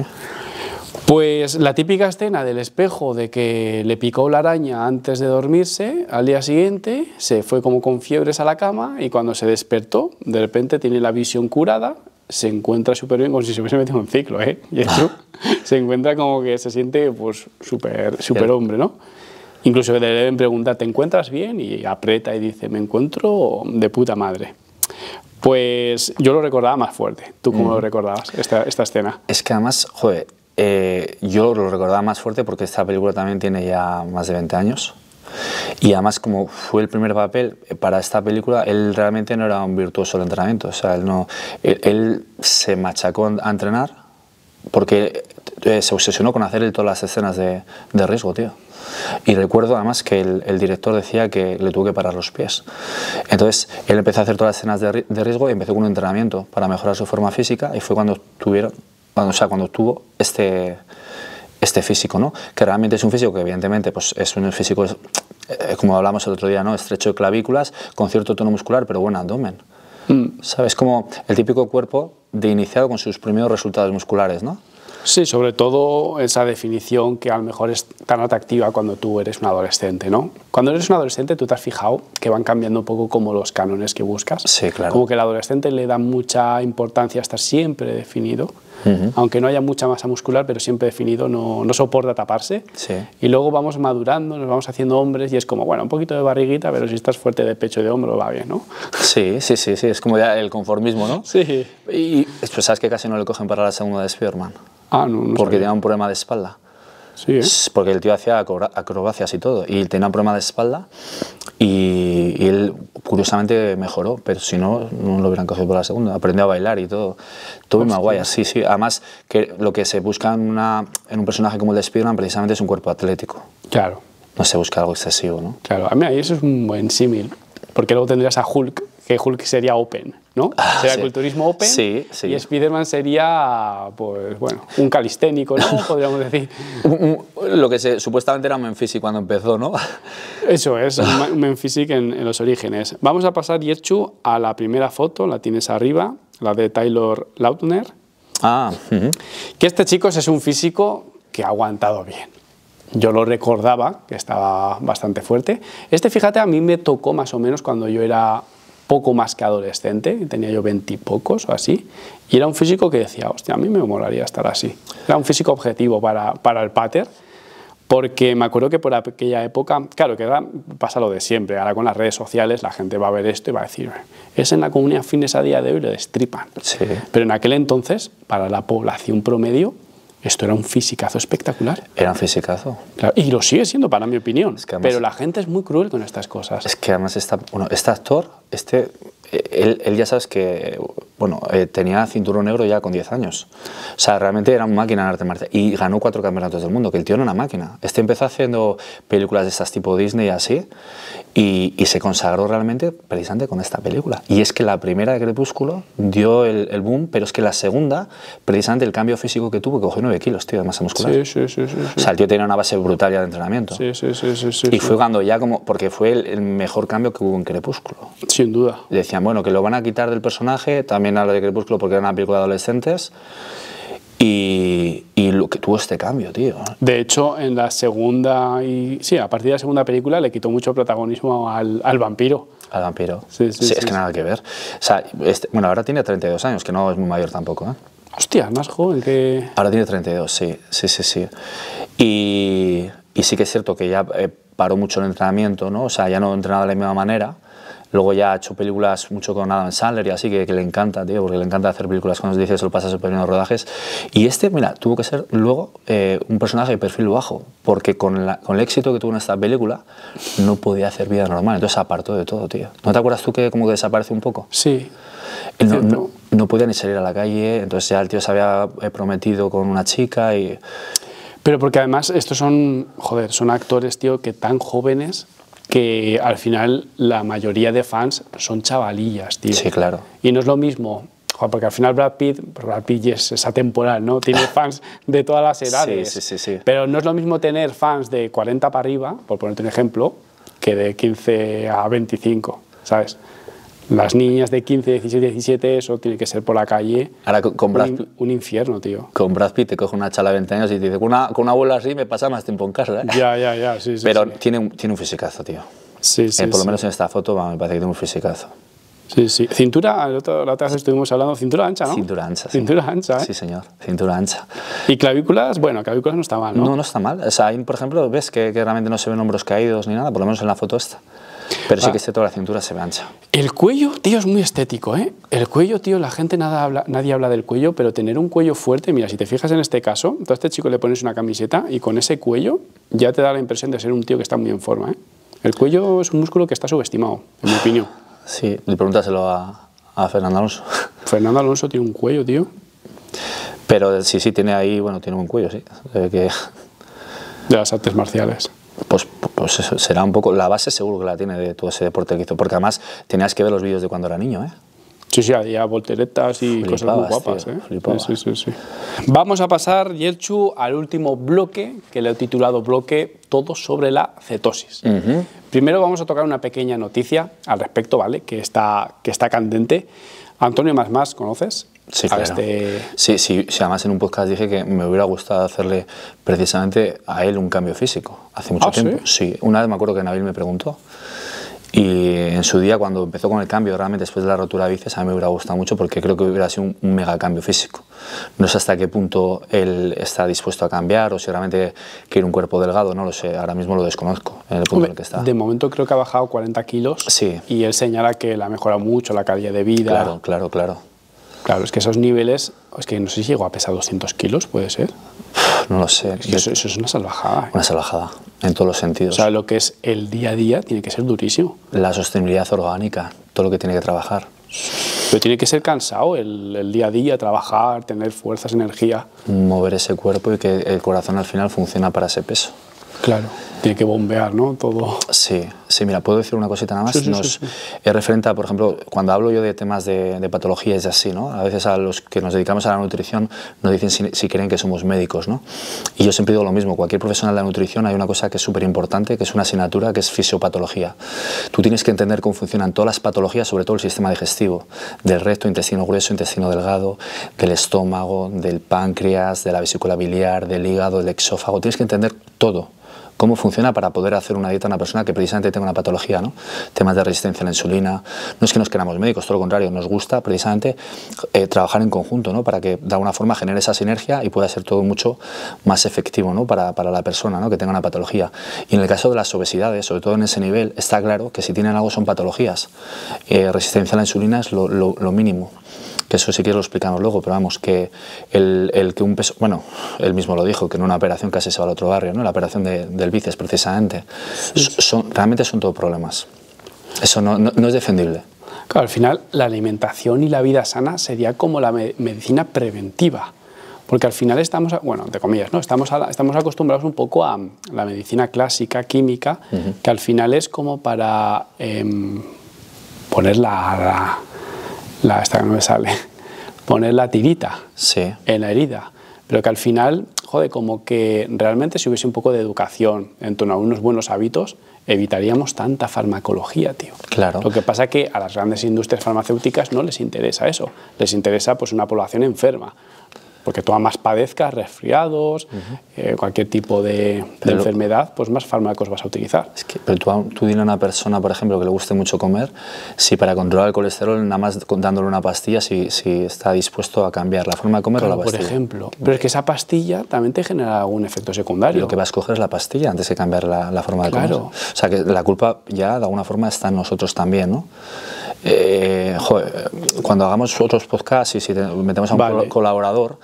Pues la típica escena del espejo de que le picó la araña antes de dormirse, al día siguiente se fue como con fiebres a la cama y cuando se despertó, de repente tiene la visión curada, se encuentra súper bien, como si se hubiese metido en un ciclo, ¿eh? Y eso, se encuentra como que se siente pues súper hombre, ¿no? Incluso le deben preguntar, ¿te encuentras bien? Y aprieta y dice, me encuentro de puta madre. Pues yo lo recordaba más fuerte. ¿Tú cómo lo recordabas, esta escena? Es que además, joder, yo lo recordaba más fuerte porque esta película también tiene ya más de 20 años. Y además, como fue el primer papel para esta película, él realmente no era un virtuoso del entrenamiento. O sea, él se machacó a entrenar porque se obsesionó con hacer todas las escenas de riesgo, tío. Y recuerdo además que el director decía que le tuvo que parar los pies. Entonces él empezó a hacer todas las escenas de riesgo y empezó con un entrenamiento para mejorar su forma física y fue cuando tuvo este físico, ¿no? Que realmente es un físico que evidentemente pues, es un físico, como hablamos el otro día, ¿no? Estrecho de clavículas, con cierto tono muscular, pero buen abdomen. ¿Sabes? Como el típico cuerpo de iniciado con sus primeros resultados musculares, ¿no? Sí, sobre todo esa definición que a lo mejor es tan atractiva cuando tú eres un adolescente, ¿no? Cuando eres un adolescente tú te has fijado que van cambiando un poco como los cánones que buscas. Sí, claro. Como que el adolescente le da mucha importancia a estar siempre definido, aunque no haya mucha masa muscular, pero siempre definido, no soporta taparse. Sí. Y luego vamos madurando, nos vamos haciendo hombres y es como, bueno, un poquito de barriguita, pero si estás fuerte de pecho y de hombro va bien, ¿no? Sí, es como ya el conformismo, ¿no? Sí. Y pues, ¿sabes que casi no le cogen para la segunda de Spider-Man? Ah, no porque sabía. tenía un problema de espalda. Sí, ¿eh? Porque el tío hacía acrobacias y todo, y tenía un problema de espalda, y él curiosamente mejoró, pero si no, no lo hubieran cogido por la segunda. Aprendió a bailar y todo. Tobey Maguire, sí. Además, que lo que se busca en un personaje como el de Spider-Man precisamente es un cuerpo atlético. Claro. No se busca algo excesivo, ¿no? Claro, a mí eso es un buen símil, porque luego tendrías a Hulk, que Hulk sería open, ¿no? Sería culturismo open, sí. Y Spider-Man sería, pues bueno, un calisténico, ¿no? Podríamos decir. Lo que supuestamente era un Menfisi cuando empezó, ¿no? Eso es, un Menfisic en los orígenes. Vamos a pasar, Yerchu, a la primera foto, la tienes arriba, la de Taylor Lautner. Que este chico es un físico que ha aguantado bien. Yo lo recordaba, que estaba bastante fuerte. Fíjate, a mí me tocó más o menos cuando yo era poco más que adolescente, tenía yo 20 y pocos o así, y era un físico que decía, hostia, a mí me molaría estar así. Era un físico objetivo para el pater, Porque me acuerdo que por aquella época, claro que ahora pasa lo de siempre, ahora con las redes sociales la gente va a ver esto y va a decir, es en la comunidad fitness a día de hoy lo destripan. Sí. Pero en aquel entonces, para la población promedio, esto era un fisicazo espectacular. Era un fisicazo. Claro, y lo sigue siendo, para mi opinión. Es que además, pero la gente es muy cruel con estas cosas. Es que además este actor, él ya sabes que tenía cinturón negro ya con 10 años. O sea, realmente era una máquina en arte marcial. Y ganó 4 campeonatos del mundo, que el tío no era una máquina. Empezó haciendo películas de estas tipo Disney y así, y se consagró realmente precisamente con esta película. Y es que la primera de Crepúsculo dio el boom, pero es que la segunda, precisamente el cambio físico que tuvo, que cogió 9 kilos, tío, de masa muscular. Sí. O sea, el tío tenía una base brutal ya de entrenamiento. Sí. Y fue cuando ya porque fue el mejor cambio que hubo en Crepúsculo. Sin duda. Le decían, bueno, que lo van a quitar del personaje, también a lo de Crepúsculo porque era una película de adolescentes, y lo que tuvo este cambio, tío. De hecho, en la segunda, a partir de la segunda película le quitó mucho protagonismo al vampiro. Al vampiro. Sí, es que nada que ver. O sea, ahora tiene 32 años, que no es muy mayor tampoco, ¿eh? Hostia, más joven que... Ahora tiene 32, sí. Y sí que es cierto que ya paró mucho el entrenamiento, ¿no? O sea, ya no entrenaba de la misma manera. Luego ya ha hecho películas mucho con Adam Sandler y así, que le encanta, tío, porque le encanta hacer películas, cuando dice, se lo pasa súper bien en los rodajes. Y mira, tuvo que ser luego un personaje de perfil bajo, porque con el éxito que tuvo en esta película, no podía hacer vida normal, entonces se apartó de todo, tío. ¿No te acuerdas tú que como que desaparece un poco? Sí. No podía ni salir a la calle, entonces ya el tío se había prometido con una chica y... Pero porque además estos son actores, tío, que tan jóvenes que al final la mayoría de fans son chavalillas, tío. Sí, claro. Y no es lo mismo, porque al final Brad Pitt es atemporal, ¿no? Tiene fans de todas las edades. Sí. Pero no es lo mismo tener fans de 40 para arriba, por ponerte un ejemplo, que de 15 a 25, ¿sabes? Las niñas de 15, 16, 17, eso tiene que ser por la calle. Ahora con Brad Pitt, un infierno, tío. Con Brad Pitt te coge una chala de 20 años y te dice, con una abuela así me pasa más tiempo en casa, ¿eh? Ya, sí. Pero tiene un fisicazo, tío. Sí. Por lo menos en esta foto me parece que tiene un fisicazo. Sí. Cintura, la otra vez estuvimos hablando, cintura ancha, ¿no? Cintura ancha, sí. Cintura ancha, ¿eh? Sí, señor, cintura ancha. Y clavículas, bueno, clavículas no está mal, ¿no? No está mal. O sea, ahí, por ejemplo, ves que realmente no se ven hombros caídos ni nada, por lo menos en la foto esta. Pero sí que toda la cintura se ve ancha. El cuello, tío, es muy estético, ¿eh? El cuello, tío, la gente nadie habla del cuello, pero tener un cuello fuerte, mira, si te fijas en este caso, tú a este chico le pones una camiseta y con ese cuello ya te da la impresión de ser un tío que está muy en forma, ¿eh? El cuello es un músculo que está subestimado, en mi opinión. Sí, le pregúntaselo a Fernando Alonso. Fernando Alonso tiene un cuello, tío. Pero sí, tiene ahí, bueno, tiene un cuello, sí. De las artes marciales. Pues eso será un poco, la base seguro que la tiene de todo ese deporte que hizo, porque además tenías que ver los vídeos de cuando era niño, ¿eh? Sí, había volteretas y cosas muy guapas, tío, ¿eh? Sí. Vamos a pasar, Yerchu, al último bloque, que le he titulado bloque Todo sobre la cetosis. Primero vamos a tocar una pequeña noticia al respecto, ¿vale? Que está candente. Antonio Mas, ¿conoces? Sí, claro. Sí, además en un podcast dije que me hubiera gustado hacerle precisamente a él un cambio físico, hace mucho tiempo. Sí, una vez me acuerdo que Nabil me preguntó, y en su día cuando empezó con el cambio, realmente después de la rotura de bíceps, a mí me hubiera gustado mucho porque creo que hubiera sido un mega cambio físico. No sé hasta qué punto él está dispuesto a cambiar o si realmente quiere un cuerpo delgado, no lo sé, ahora mismo lo desconozco en el punto en el que está. De momento creo que ha bajado 40 kilos y él señala que le ha mejorado mucho la calidad de vida. Claro. Claro, es que esos niveles, es que no sé si llegó a pesar 200 kilos, ¿puede ser? No lo sé. Es que eso es una salvajada. Una salvajada, en todos los sentidos. O sea, lo que es el día a día tiene que ser durísimo. La sostenibilidad orgánica, todo lo que tiene que trabajar. Pero tiene que ser cansado el día a día, trabajar, tener fuerzas, energía. Mover ese cuerpo y que el corazón al final funciona para ese peso. Claro, tiene que bombear, ¿no? Todo. Sí, mira, ¿puedo decir una cosita nada más? Sí. Es referente a, por ejemplo, cuando hablo yo de temas de patologías y así, ¿no? A veces a los que nos dedicamos a la nutrición nos dicen si creen que somos médicos, ¿no? Y yo siempre digo lo mismo, cualquier profesional de la nutrición hay una cosa que es súper importante, que es una asignatura, que es fisiopatología. Tú tienes que entender cómo funcionan todas las patologías, sobre todo el sistema digestivo, del recto, intestino grueso, intestino delgado, del estómago, del páncreas, de la vesícula biliar, del hígado, del exófago, tienes que entender todo. cómo funciona para poder hacer una dieta a una persona que precisamente tenga una patología, ¿no? Temas de resistencia a la insulina. No es que nos queramos médicos, todo lo contrario, nos gusta precisamente trabajar en conjunto, ¿no? Para que de alguna forma genere esa sinergia y pueda ser todo mucho más efectivo, ¿no? Para la persona, ¿no? Que tenga una patología. Y en el caso de las obesidades, sobre todo en ese nivel, está claro que si tienen algo son patologías. Resistencia a la insulina es lo mínimo. Que eso sí que lo explicamos luego, pero vamos, que el que un peso, bueno, él mismo lo dijo, que en una operación casi se va al otro barrio, ¿no? La operación del bíceps precisamente, realmente son todo problemas. Eso no es defendible. Claro, al final la alimentación y la vida sana sería como la medicina preventiva, porque al final estamos, bueno, entre comillas, ¿no? Estamos acostumbrados un poco a la medicina clásica, química, que al final es como para poner esta que no me sale, poner la tirita en la herida, pero que al final, joder, como que realmente si hubiese un poco de educación en torno a unos buenos hábitos, evitaríamos tanta farmacología, tío. Claro. Lo que pasa es que a las grandes industrias farmacéuticas no les interesa eso, les interesa pues una población enferma, porque tú más padezcas resfriados, cualquier tipo de enfermedad, pues más fármacos vas a utilizar. Es que, pero tú dile a una persona, por ejemplo, que le guste mucho comer, si para controlar el colesterol, nada más dándole una pastilla, si está dispuesto a cambiar la forma de comer o la pastilla. Por ejemplo. Pero es que esa pastilla también te genera algún efecto secundario. Y lo que va a escoger es la pastilla antes de cambiar la forma de comer. O sea, que la culpa ya de alguna forma está en nosotros también, ¿no? Joder, cuando hagamos otros podcasts y si metemos a un colaborador,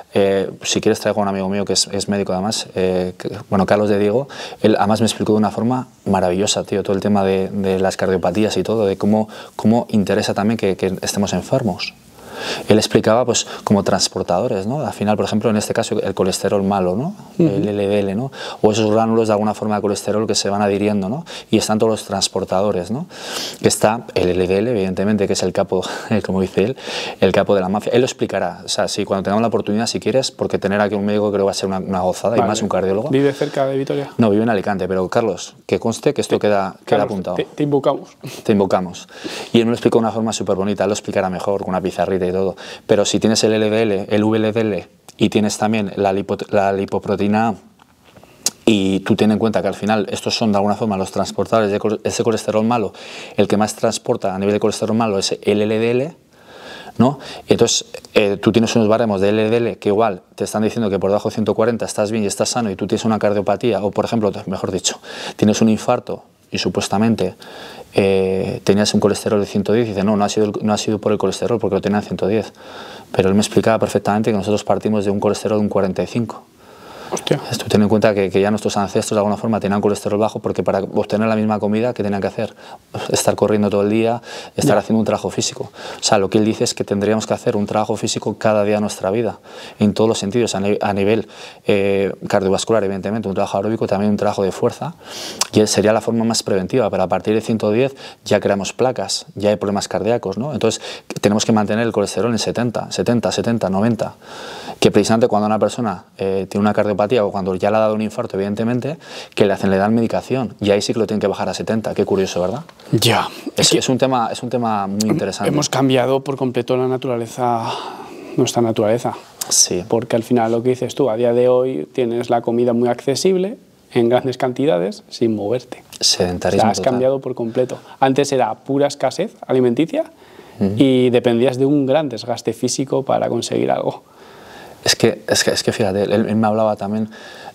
si quieres traigo a un amigo mío que es médico además, bueno, Carlos de Diego, él además me explicó de una forma maravillosa, tío, todo el tema de las cardiopatías y todo, de cómo interesa también que estemos enfermos. Él explicaba pues como transportadores, ¿no? Al final, por ejemplo, en este caso el colesterol malo, ¿no? El LDL, ¿no? O esos gránulos de alguna forma de colesterol que se van adhiriendo, ¿no? Y están todos los transportadores, ¿no? Está el LDL, evidentemente, que es el capo, como dice él, el capo de la mafia. Él lo explicará, o sea, si cuando tengamos la oportunidad, si quieres, porque tener aquí un médico creo que va a ser una gozada, y más un cardiólogo. ¿Vive cerca de Vitoria? No, vive en Alicante, pero Carlos, que conste que esto queda apuntado. Te invocamos. Te invocamos. Y él me lo explicó de una forma súper bonita, él lo explicará mejor, con una pizarrita y todo. Pero si tienes el LDL, el VLDL y tienes también la lipoproteína A, y tú ten en cuenta que al final estos son de alguna forma los transportadores de ese colesterol malo, el que más transporta a nivel de colesterol malo es el LDL, ¿no? Entonces tú tienes unos baremos de LDL que igual te están diciendo que por debajo de 140 estás bien y estás sano y tú tienes una cardiopatía o, por ejemplo, mejor dicho, tienes un infarto y supuestamente tenías un colesterol de 110 y dice no ha sido por el colesterol porque lo tenía en 110, pero él me explicaba perfectamente que nosotros partimos de un colesterol de un 45. Hostia. Esto, ten en cuenta que ya nuestros ancestros de alguna forma tenían colesterol bajo porque para obtener la misma comida, ¿qué tenían que hacer? Estar corriendo todo el día, estar haciendo un trabajo físico. O sea, lo que él dice es que tendríamos que hacer un trabajo físico cada día de nuestra vida, en todos los sentidos, a nivel cardiovascular, evidentemente, un trabajo aeróbico, también un trabajo de fuerza, y sería la forma más preventiva, pero a partir de 110 ya creamos placas, ya hay problemas cardíacos, ¿no? Entonces, tenemos que mantener el colesterol en 70, 90, que precisamente cuando una persona tiene una cardiopatía o cuando ya le ha dado un infarto, evidentemente, que le dan medicación y ahí sí que lo tienen que bajar a 70. Qué curioso, ¿verdad? Ya. Es un tema muy interesante. Hemos cambiado por completo nuestra naturaleza. Sí. Porque al final lo que dices tú, a día de hoy tienes la comida muy accesible, en grandes cantidades, sin moverte. Sedentarismo. O sea, has cambiado por completo. Antes era pura escasez alimenticia y dependías de un gran desgaste físico para conseguir algo. Es que fíjate, él me hablaba también,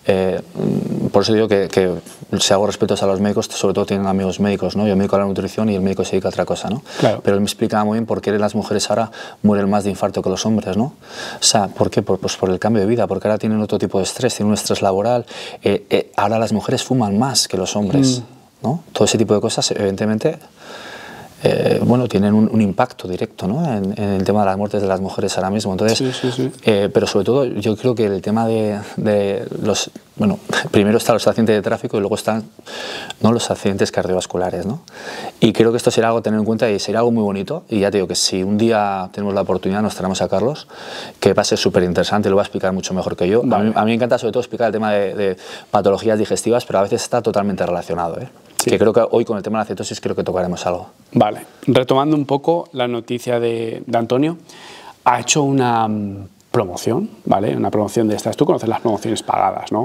por eso digo que si hago respetos a los médicos, sobre todo tienen amigos médicos, ¿no? Yo me dedico a la nutrición y el médico se dedica a otra cosa, ¿no? Claro. Pero él me explicaba muy bien por qué las mujeres ahora mueren más de infarto que los hombres, ¿no? O sea, ¿por qué? Pues por el cambio de vida, porque ahora tienen otro tipo de estrés, tienen un estrés laboral, ahora las mujeres fuman más que los hombres, ¿no? Todo ese tipo de cosas, evidentemente, bueno, tienen un impacto directo, ¿no? en el tema de las muertes de las mujeres ahora mismo. Entonces, sí. Pero sobre todo yo creo que el tema de los... Bueno, primero están los accidentes de tráfico y luego están los accidentes cardiovasculares, ¿no? Y creo que esto será algo a tener en cuenta y será algo muy bonito. Y ya te digo que si un día tenemos la oportunidad nos traemos a Carlos, que va a ser súper interesante, lo va a explicar mucho mejor que yo. Vale. A mí me encanta sobre todo explicar el tema de patologías digestivas, pero a veces está totalmente relacionado, ¿eh? Sí. Que creo que hoy con el tema de la cetosis creo que tocaremos algo. Vale, retomando un poco la noticia de Antonio, ha hecho una promoción, ¿vale? Una promoción de estas. Tú conoces las promociones pagadas, ¿no?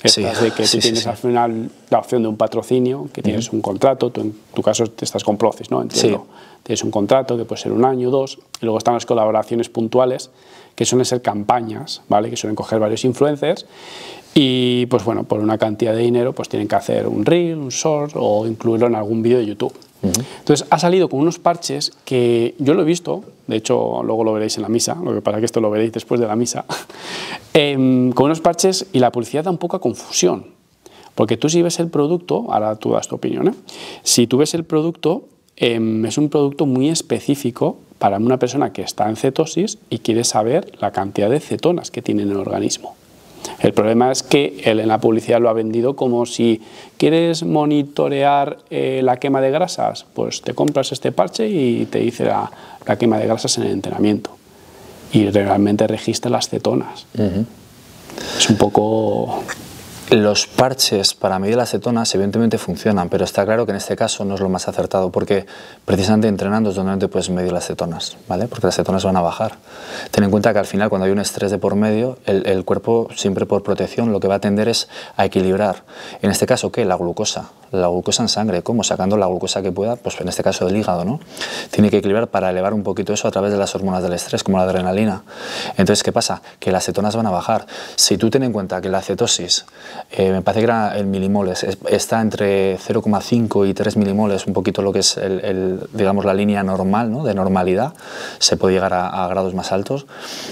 Estas de que tú tienes al final la opción de un patrocinio, que tienes un contrato, tú en tu caso estás con Procis, ¿no? Entiendo. Tienes un contrato que puede ser 1 año, 2, y luego están las colaboraciones puntuales, que suelen ser campañas, ¿vale? Que suelen coger varios influencers y, pues bueno, por una cantidad de dinero, pues tienen que hacer un reel, un short o incluirlo en algún vídeo de YouTube. Entonces ha salido con unos parches que yo lo he visto, de hecho luego lo veréis en la misa, lo que pasa es que esto lo veréis después de la misa, con unos parches y la publicidad da un poco a confusión, porque tú si ves el producto, ahora tú das tu opinión, ¿eh? Si tú ves el producto, es un producto muy específico para una persona que está en cetosis y quiere saber la cantidad de cetonas que tiene en el organismo. El problema es que él en la publicidad lo ha vendido como si quieres monitorear la quema de grasas, pues te compras este parche y te dice la quema de grasas en el entrenamiento. Y realmente registra las cetonas. Es un poco... Los parches para medir las cetonas evidentemente funcionan, pero está claro que en este caso no es lo más acertado, porque precisamente entrenando es donde no te puedes medir las cetonas, ¿vale? Porque las cetonas van a bajar. Ten en cuenta que al final, cuando hay un estrés de por medio, el cuerpo, siempre por protección, lo que va a tender es a equilibrar. En este caso, ¿qué? La glucosa en sangre. ¿Cómo? Sacando la glucosa que pueda, pues en este caso del hígado, ¿no? Tiene que equilibrar para elevar un poquito eso a través de las hormonas del estrés, como la adrenalina. Entonces, ¿qué pasa? Que las cetonas van a bajar. Si tú ten en cuenta que la cetosis, me parece que era el milimoles, está entre 0,5 y 3 milimoles, un poquito lo que es digamos, la línea normal, ¿no? De normalidad, se puede llegar a grados más altos,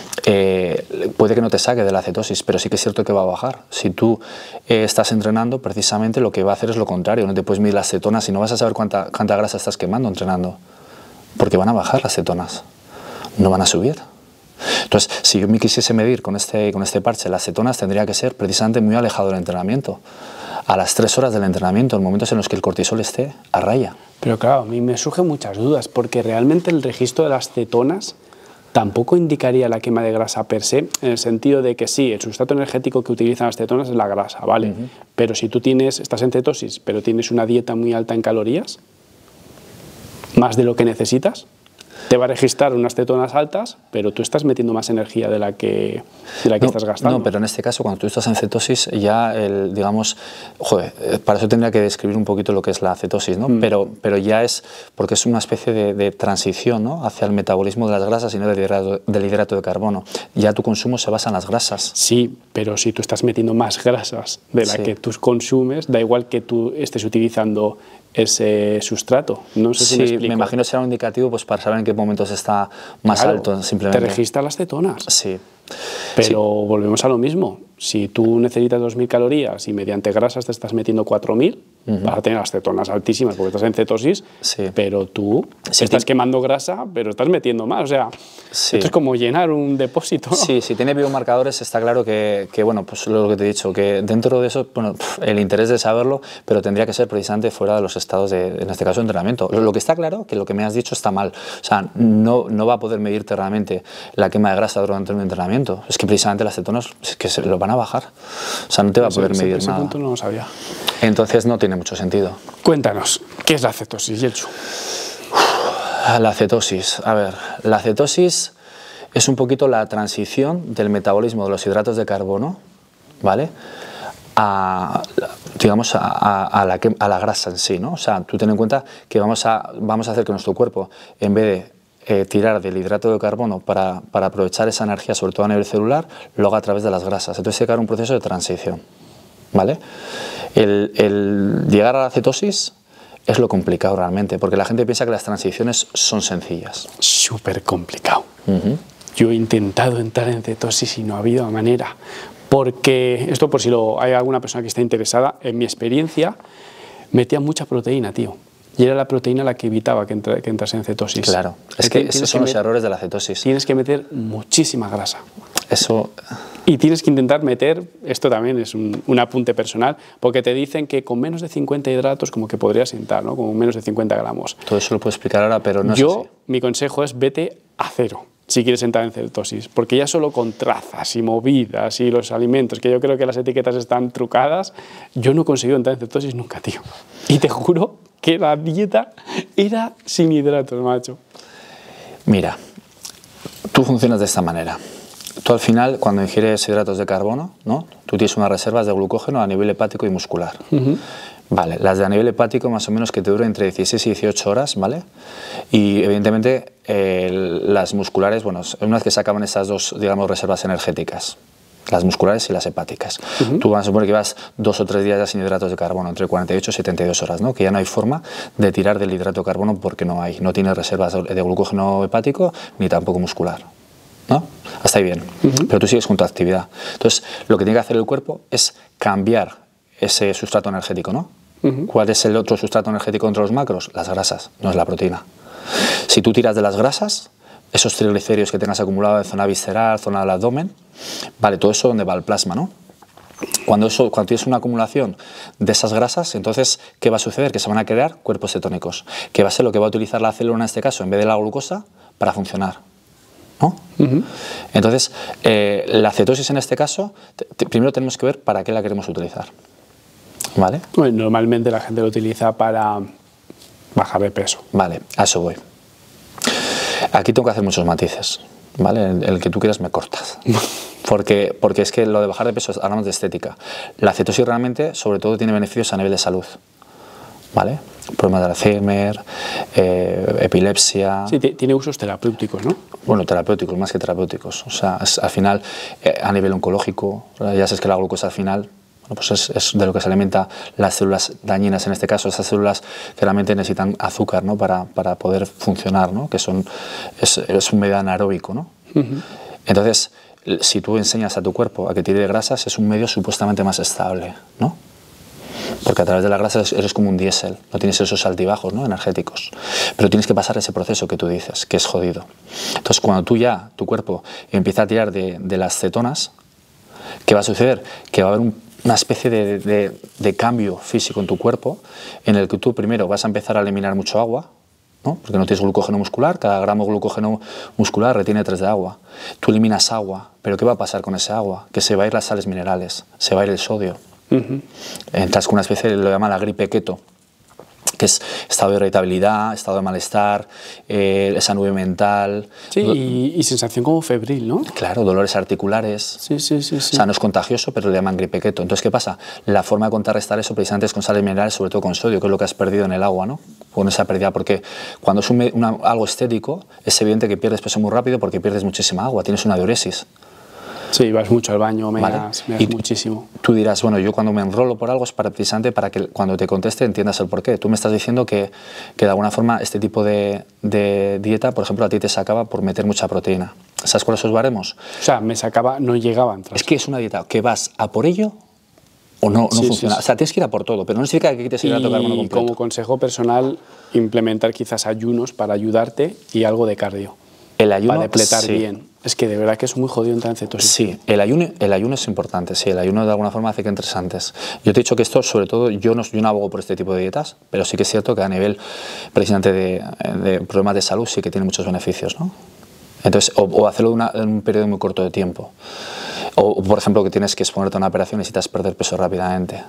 puede que no te saque de la cetosis, pero sí que es cierto que va a bajar. Si tú estás entrenando, precisamente lo que va a hacer es lo contrario, no te puedes medir las cetonas y no vas a saber cuánta grasa estás quemando entrenando, porque van a bajar las cetonas, no van a subir. Entonces, si yo me quisiese medir con este parche las cetonas, tendría que ser precisamente muy alejado del entrenamiento, a las 3 horas del entrenamiento, en momentos en los que el cortisol esté a raya. Pero claro, a mí me surgen muchas dudas, porque realmente el registro de las cetonas tampoco indicaría la quema de grasa per se, en el sentido de que sí, el sustrato energético que utilizan las cetonas es la grasa, ¿vale? Pero si tú estás en cetosis, pero tienes una dieta muy alta en calorías, más de lo que necesitas, te va a registrar unas cetonas altas, pero tú estás metiendo más energía de la que estás gastando. No, pero en este caso, cuando tú estás en cetosis, ya, digamos, joder, para eso tendría que describir un poquito lo que es la cetosis, ¿no? Pero ya es, porque es una especie de transición, ¿no? Hacia el metabolismo de las grasas y no del hidrato de carbono. Ya tu consumo se basa en las grasas. Sí, pero si tú estás metiendo más grasas de la que tú consumes, da igual que tú estés utilizando ese sustrato. No sé si me explico. Me imagino será un indicativo pues, para saber en qué momentos está más alto, simplemente. Te registra las cetonas. Sí. Pero volvemos a lo mismo. Si tú necesitas 2.000 calorías y mediante grasas te estás metiendo 4.000, vas a tener las cetonas altísimas porque estás en cetosis, pero tú estás quemando grasa, pero estás metiendo más. O sea, esto es como llenar un depósito, ¿no? Sí, si tiene biomarcadores está claro que bueno, pues lo que te he dicho, que dentro de eso, bueno, el interés de saberlo, pero tendría que ser precisamente fuera de los estados en este caso, de entrenamiento. Lo que está claro, que lo que me has dicho está mal. O sea, no va a poder medirte realmente la quema de grasa durante un entrenamiento. Es que precisamente las cetonas es que se lo van a bajar. O sea, no te va a poder medir nada. Ese punto no lo sabía. Entonces no tiene mucho sentido. Cuéntanos, ¿qué es la cetosis, Yeltsin? La cetosis. A ver, la cetosis es un poquito la transición del metabolismo de los hidratos de carbono, ¿vale? Digamos, a la grasa en sí, ¿no? O sea, tú ten en cuenta que vamos a hacer que nuestro cuerpo, en vez de tirar del hidrato de carbono para aprovechar esa energía, sobre todo a nivel celular, lo haga a través de las grasas. Entonces tiene que haber un proceso de transición, ¿vale? El llegar a la cetosis es lo complicado realmente, porque la gente piensa que las transiciones son sencillas. Súper complicado. Yo he intentado entrar en cetosis y no ha habido manera, porque esto por si hay alguna persona que está interesada, en mi experiencia metía mucha proteína, tío. Y era la proteína la que evitaba que entras en cetosis. Claro, es que esos son los errores de la cetosis. Tienes que meter muchísima grasa. Eso... Y tienes que intentar meter, esto también es un apunte personal, porque te dicen que con menos de 50 hidratos como que podrías entrar, ¿no? Con menos de 50 gramos. Todo eso lo puedo explicar ahora, pero no es así. Mi consejo es vete a 0 si quieres entrar en cetosis, porque ya solo con trazas y movidas y los alimentos, que yo creo que las etiquetas están trucadas, yo no he conseguido entrar en cetosis nunca, tío. Y te juro que la dieta era sin hidratos, macho. Mira, tú funcionas de esta manera. Tú al final, cuando ingieres hidratos de carbono, ¿no? tú tienes unas reservas de glucógeno a nivel hepático y muscular. Vale, las de a nivel hepático más o menos que te duran entre 16 y 18 horas, ¿vale? Y evidentemente las musculares, bueno, una vez que se acaban esas dos, digamos, reservas energéticas, las musculares y las hepáticas, tú vas a suponer que vas 2 o 3 días ya sin hidratos de carbono, entre 48 y 72 horas, ¿no? Que ya no hay forma de tirar del hidrato de carbono porque no tienes reservas de glucógeno hepático ni tampoco muscular, ¿no? Hasta ahí bien, pero tú sigues con tu actividad. Entonces, lo que tiene que hacer el cuerpo es cambiar ese sustrato energético, ¿no? ¿Cuál es el otro sustrato energético entre los macros? Las grasas, no es la proteína. Si tú tiras de las grasas, esos triglicéridos que tengas acumulados en zona visceral, zona del abdomen, vale, todo eso donde va el plasma, ¿no? Cuando tienes una acumulación de esas grasas, entonces, ¿qué va a suceder? Que se van a crear cuerpos cetónicos, que va a ser lo que va a utilizar la célula en este caso, en vez de la glucosa, para funcionar, ¿no? Entonces, la cetosis en este caso, primero tenemos que ver para qué la queremos utilizar, ¿vale? Bueno, normalmente la gente lo utiliza para bajar de peso. Vale, a eso voy. Aquí tengo que hacer muchos matices, ¿vale? El que tú quieras me cortas. Porque es que lo de bajar de peso, hablamos de estética. La cetosis realmente, sobre todo, tiene beneficios a nivel de salud, ¿vale? Problemas de Alzheimer, epilepsia... Sí, tiene usos terapéuticos, ¿no? Bueno, terapéuticos, más que terapéuticos. O sea, al final, a nivel oncológico, ya sabes que la glucosa al final... Bueno, pues es de lo que se alimenta las células dañinas, en este caso, esas células que realmente necesitan azúcar, ¿no? para poder funcionar, ¿no? Que es un medio anaeróbico, ¿no? Entonces, si tú enseñas a tu cuerpo a que tire de grasas, es un medio supuestamente más estable, ¿no? Porque a través de las grasas eres como un diésel, no tienes esos altibajos, ¿no? Energéticos. Pero tienes que pasar ese proceso que tú dices, que es jodido. Entonces, cuando tu cuerpo empieza a tirar de las cetonas, ¿qué va a suceder? Que va a haber una especie de cambio físico en tu cuerpo en el que tú primero vas a empezar a eliminar mucho agua, ¿no? Porque no tienes glucógeno muscular, cada gramo de glucógeno muscular retiene 3 de agua. Tú eliminas agua, pero ¿qué va a pasar con ese agua? Que se va a ir las sales minerales, se va a ir el sodio. Entras con una especie, lo llaman la gripe keto, que es estado de irritabilidad, estado de malestar, esa nube mental. Sí, y sensación como febril, ¿no? Claro, dolores articulares. Sí. O sea, no es contagioso, pero le llaman gripe keto. Entonces, ¿qué pasa? La forma de contrarrestar eso precisamente es con sales minerales, sobre todo con sodio, que es lo que has perdido en el agua, ¿no? Con esa pérdida, porque cuando es algo estético, es evidente que pierdes peso muy rápido porque pierdes muchísima agua, tienes una diuresis. Sí, vas mucho al baño, me das muchísimo. Tú dirás, bueno, yo cuando me enrolo por algo es precisamente para que cuando te conteste entiendas el porqué. Tú me estás diciendo que de alguna forma este tipo de dieta, por ejemplo, a ti te sacaba por meter mucha proteína. ¿Sabes cuáles son los baremos? O sea, me sacaba, no llegaba a entrar. Es que es una dieta que vas a por ello o no funciona. Sí. O sea, tienes que ir a por todo, pero no significa que quites hidrato de carbono completo. Y como consejo personal, implementar quizás ayunos para ayudarte y algo de cardio. El ayuno, para depletar bien. Es que de verdad que es muy jodido entrar en cetosis. Sí, el ayuno es importante, sí, el ayuno de alguna forma hace que entres antes. Yo te he dicho que esto, sobre todo, yo no abogo por este tipo de dietas, pero sí que es cierto que a nivel precisamente de problemas de salud sí que tiene muchos beneficios, ¿no? Entonces, o hacerlo en un periodo muy corto de tiempo. O, por ejemplo, que tienes que exponerte a una operación y necesitas perder peso rápidamente.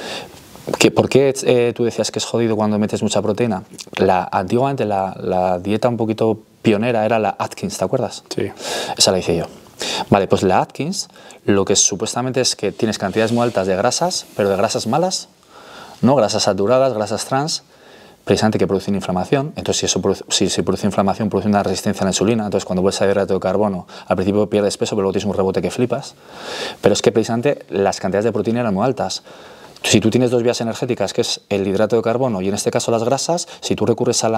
¿Por qué tú decías que es jodido cuando metes mucha proteína? Antiguamente la dieta un poquito pionera era la Atkins, ¿te acuerdas? Sí. Esa la hice yo. Vale, pues la Atkins lo que supuestamente es que tienes cantidades muy altas de grasas, pero de grasas malas, no grasas saturadas, grasas trans, precisamente que producen inflamación. Entonces, si se produce inflamación, produce una resistencia a la insulina. Entonces, cuando vuelves a hidrato de carbono, al principio pierdes peso, pero luego tienes un rebote que flipas. Pero es que precisamente las cantidades de proteína eran muy altas. Si tú tienes dos vías energéticas, que es el hidrato de carbono y en este caso las grasas, si tú recurres a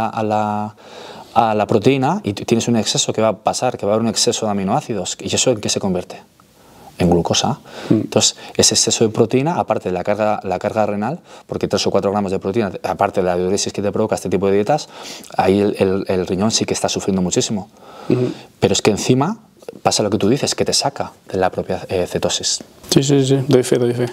la proteína y tienes un exceso, ¿qué va a pasar? Que va a haber un exceso de aminoácidos. ¿Y eso en qué se convierte? En glucosa. Entonces, ese exceso de proteína, aparte de la carga renal, porque 3 o 4 gramos de proteína, aparte de la diuresis que te provoca este tipo de dietas, ahí el riñón sí que está sufriendo muchísimo. Pero es que encima pasa lo que tú dices, que te saca de la propia cetosis. Sí, doy fe.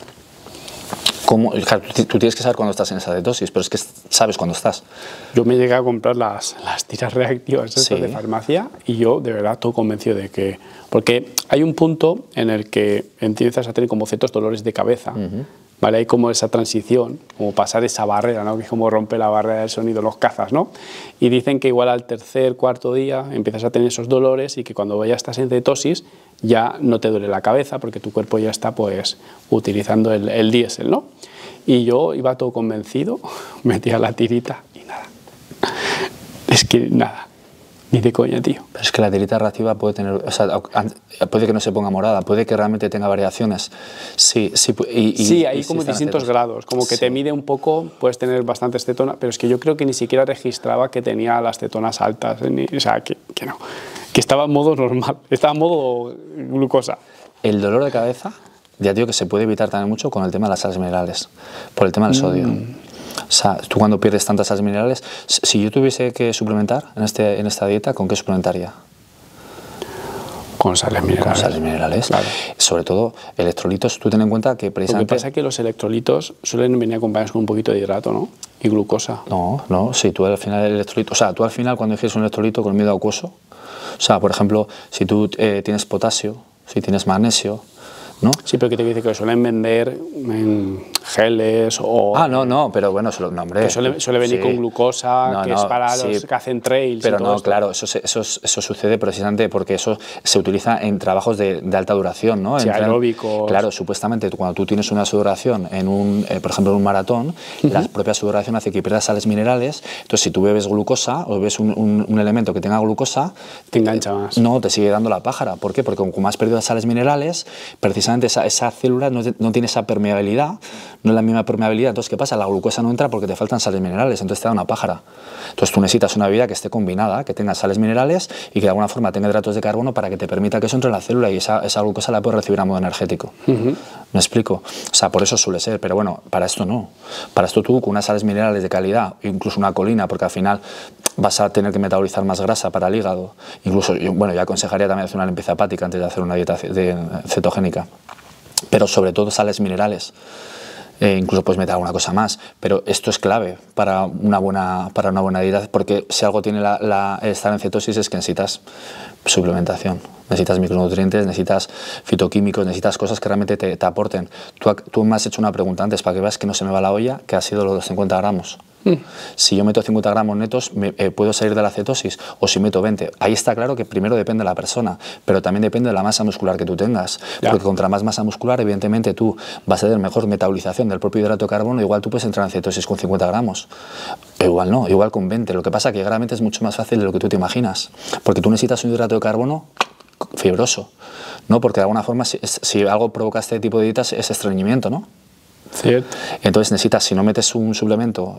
Tú tienes que saber cuándo estás en esa cetosis, pero es que sabes cuándo estás. Yo me llegué a comprar las tiras reactivas de farmacia y yo de verdad estoy convencido de que... Porque hay un punto en el que empiezas a tener como ciertos dolores de cabeza ¿vale? Hay como esa transición, como pasar esa barrera, ¿no? Que es como rompe la barrera del sonido los cazas, ¿no? Y dicen que igual al tercer, cuarto día empiezas a tener esos dolores y que cuando ya estás en cetosis ya no te duele la cabeza porque tu cuerpo ya está pues utilizando el diésel, ¿no? Y yo iba todo convencido, metía la tirita y nada. Es que nada. Ni de coña, tío. Pero es que la tirita reactiva puede tener, o sea, puede que no se ponga morada, puede que realmente tenga variaciones. Sí, sí, sí, hay como distintos grados, como que te mide un poco, puedes tener bastantes cetonas, pero es que yo creo que ni siquiera registraba que tenía las cetonas altas, o sea, que no, que estaba en modo normal, estaba en modo glucosa. El dolor de cabeza, ya digo que se puede evitar también mucho con el tema de las sales minerales, por el tema del sodio. O sea, tú cuando pierdes tantas sales minerales, si yo tuviese que suplementar en esta dieta, ¿con qué suplementaría? Con sales minerales. Con sales minerales. Claro. Sobre todo electrolitos. Tú ten en cuenta que precisamente... Lo que pasa es que los electrolitos suelen venir acompañados con un poquito de hidrato, ¿no? Y glucosa. No, si tú al final el electrolito... O sea, tú al final cuando ingieres un electrolito con miedo acuoso, o sea, por ejemplo, si tú tienes potasio, si tienes magnesio, ¿no? Sí, pero que te dice que suelen vender en geles o... no, pero bueno, no, hombre. Que suele venir con glucosa, que es para los que hacen trails. Pero y todo no, esto. Claro, eso sucede precisamente porque eso se utiliza en trabajos de alta duración, ¿no? Sí, aeróbicos. Claro, supuestamente cuando tú tienes una sudoración por ejemplo, en un maratón, la propia sudoración hace que pierdas sales minerales. Entonces, si tú bebes glucosa o bebes un elemento que tenga glucosa, te engancha más. No, te sigue dando la pájara. ¿Por qué? Porque como has perdido las sales minerales, precisamente esa célula no tiene esa permeabilidad, no es la misma permeabilidad. Entonces, ¿qué pasa? La glucosa no entra porque te faltan sales minerales, entonces te da una pájara. Entonces, tú necesitas una bebida que esté combinada, que tenga sales minerales y que de alguna forma tenga hidratos de carbono para que te permita que eso entre en la célula y esa glucosa la puedes recibir a modo energético. ¿Me explico? O sea, por eso suele ser, pero bueno, para esto no. Para esto tú, con unas sales minerales de calidad, incluso una colina, porque al final vas a tener que metabolizar más grasa para el hígado. Incluso, yo aconsejaría también hacer una limpieza hepática antes de hacer una dieta cetogénica. Pero sobre todo sales minerales. Incluso puedes meter alguna cosa más, pero esto es clave para una buena dieta, porque si algo tiene estar en cetosis es que necesitas suplementación, necesitas micronutrientes, necesitas fitoquímicos, necesitas cosas que realmente te aporten. Tú me has hecho una pregunta antes para que veas que no se me va la olla, que ha sido los 50 gramos. Si yo meto 50 gramos netos, ¿puedo salir de la cetosis? O si meto 20. Ahí está claro que primero depende de la persona, pero también depende de la masa muscular que tú tengas. Ya. Porque contra más masa muscular, evidentemente tú vas a tener mejor metabolización del propio hidrato de carbono. Igual tú puedes entrar en cetosis con 50 gramos. Igual no, igual con 20. Lo que pasa es que realmente es mucho más fácil de lo que tú te imaginas. Porque tú necesitas un hidrato de carbono fibroso, ¿no? Porque de alguna forma, si algo provoca este tipo de dietas, es estreñimiento, ¿no? Cierto. Entonces necesitas, si no metes un suplemento,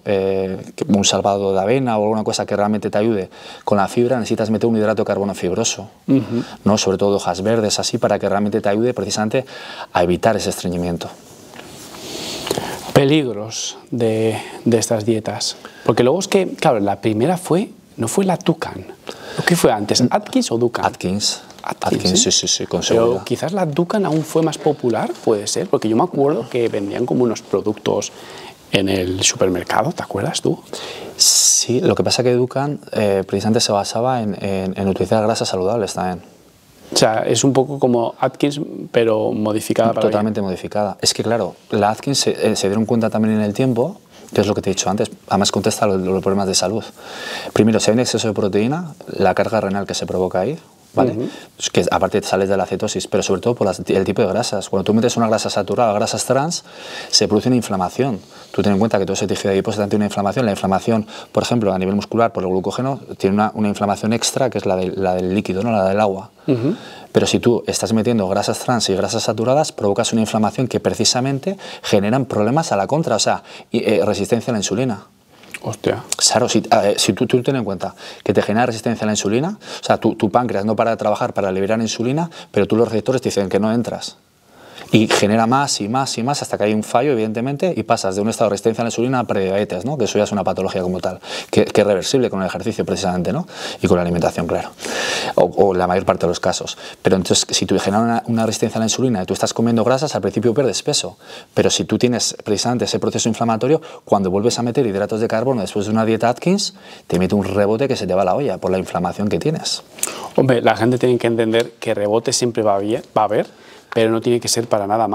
un salvado de avena o alguna cosa que realmente te ayude con la fibra, necesitas meter un hidrato de carbono fibroso, ¿no? Sobre todo hojas verdes, así, para que realmente te ayude precisamente a evitar ese estreñimiento. Peligros de estas dietas. Porque luego es que, claro, la primera no fue la Dukan. ¿Qué fue antes? ¿Atkins o Dukan? Atkins, sí, con seguridad. Pero quizás la Dukan aún fue más popular, puede ser, porque yo me acuerdo que vendían como unos productos en el supermercado, ¿te acuerdas tú? Sí, lo que pasa es que Dukan precisamente se basaba en utilizar grasas saludables también. O sea, es un poco como Atkins, pero modificada para Totalmente modificada. Es que claro, la Atkins se dieron cuenta también en el tiempo, que es lo que te he dicho antes, además contesta los problemas de salud. Primero, si hay un exceso de proteína, la carga renal que se provoca ahí, ¿vale? Que aparte te sales de la cetosis, pero sobre todo por el tipo de grasas. Cuando tú metes una grasa saturada, grasas trans, se produce una inflamación. Tú ten en cuenta que todo ese tejido adiposo tiene una inflamación. La inflamación, por ejemplo, a nivel muscular, por el glucógeno, tiene una inflamación extra, que es la del líquido, ¿no? La del agua. Pero si tú estás metiendo grasas trans y grasas saturadas, provocas una inflamación que precisamente generan problemas a la contra, o sea, resistencia a la insulina. Hostia. Claro, si tú ten en cuenta que te genera resistencia a la insulina, o sea, tu páncreas no para de trabajar para liberar insulina, pero tú los receptores te dicen que no entras. Y genera más y más y más hasta que hay un fallo, evidentemente, y pasas de un estado de resistencia a la insulina a prediabetes, ¿no? Que eso ya es una patología como tal, que es reversible con el ejercicio precisamente, ¿no? Y con la alimentación, claro, o la mayor parte de los casos. Pero entonces, si tú generas una resistencia a la insulina y tú estás comiendo grasas, al principio pierdes peso, pero si tú tienes precisamente ese proceso inflamatorio, cuando vuelves a meter hidratos de carbono después de una dieta Atkins, te mete un rebote que se te va a la olla por la inflamación que tienes. Hombre, la gente tiene que entender que rebote siempre va a haber, pero no tiene que ser para nada mal.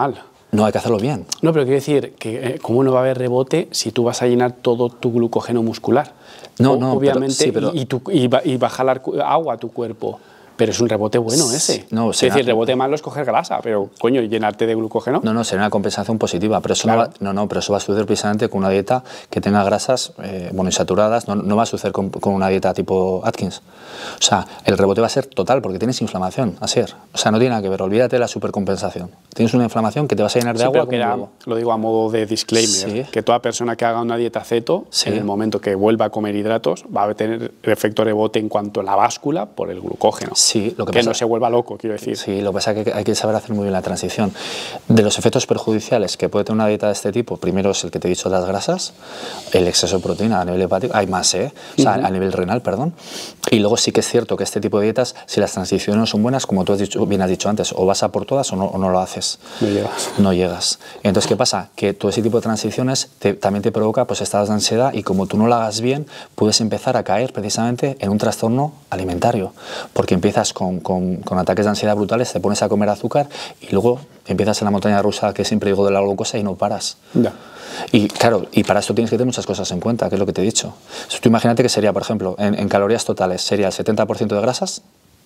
No, hay que hacerlo bien. No, pero quiero decir que ¿cómo no va a haber rebote si tú vas a llenar todo tu glucógeno muscular? No, obviamente, pero y va a jalar agua a tu cuerpo. Pero es un rebote bueno ese. No, es decir, rebote malo es coger grasa, pero coño, llenarte de glucógeno. No, sería una compensación positiva, pero eso claro. pero eso va a suceder precisamente con una dieta que tenga grasas monoinsaturadas, no va a suceder con una dieta tipo Atkins. O sea, el rebote va a ser total porque tienes inflamación, así es. O sea, no tiene nada que ver, olvídate de la supercompensación. Tienes una inflamación que te vas a llenar de agua. Pero lo digo a modo de disclaimer, que toda persona que haga una dieta ceto, en el momento que vuelva a comer hidratos, va a tener el efecto rebote en cuanto a la báscula por el glucógeno. Sí, lo que pasa, no se vuelva loco, quiero decir. Sí, lo que pasa es que hay que saber hacer muy bien la transición. De los efectos perjudiciales que puede tener una dieta de este tipo, primero es el que te he dicho, las grasas, el exceso de proteína a nivel hepático, hay más, o sea, a nivel renal, perdón. Y luego sí que es cierto que este tipo de dietas, si las transiciones no son buenas, como tú bien has dicho antes, o vas a por todas o no lo haces. No llegas. No llegas. Entonces, ¿qué pasa? Que todo ese tipo de transiciones también te provoca pues, estados de ansiedad y como tú no lo hagas bien, puedes empezar a caer precisamente en un trastorno alimentario, porque empiezas con ataques de ansiedad brutales, te pones a comer azúcar y luego empiezas en la montaña rusa que siempre digo de la glucosa y no paras. Ya. Y claro, y para esto tienes que tener muchas cosas en cuenta, que es lo que te he dicho. Tú imagínate que sería, por ejemplo, en calorías totales, sería el 70% de grasas,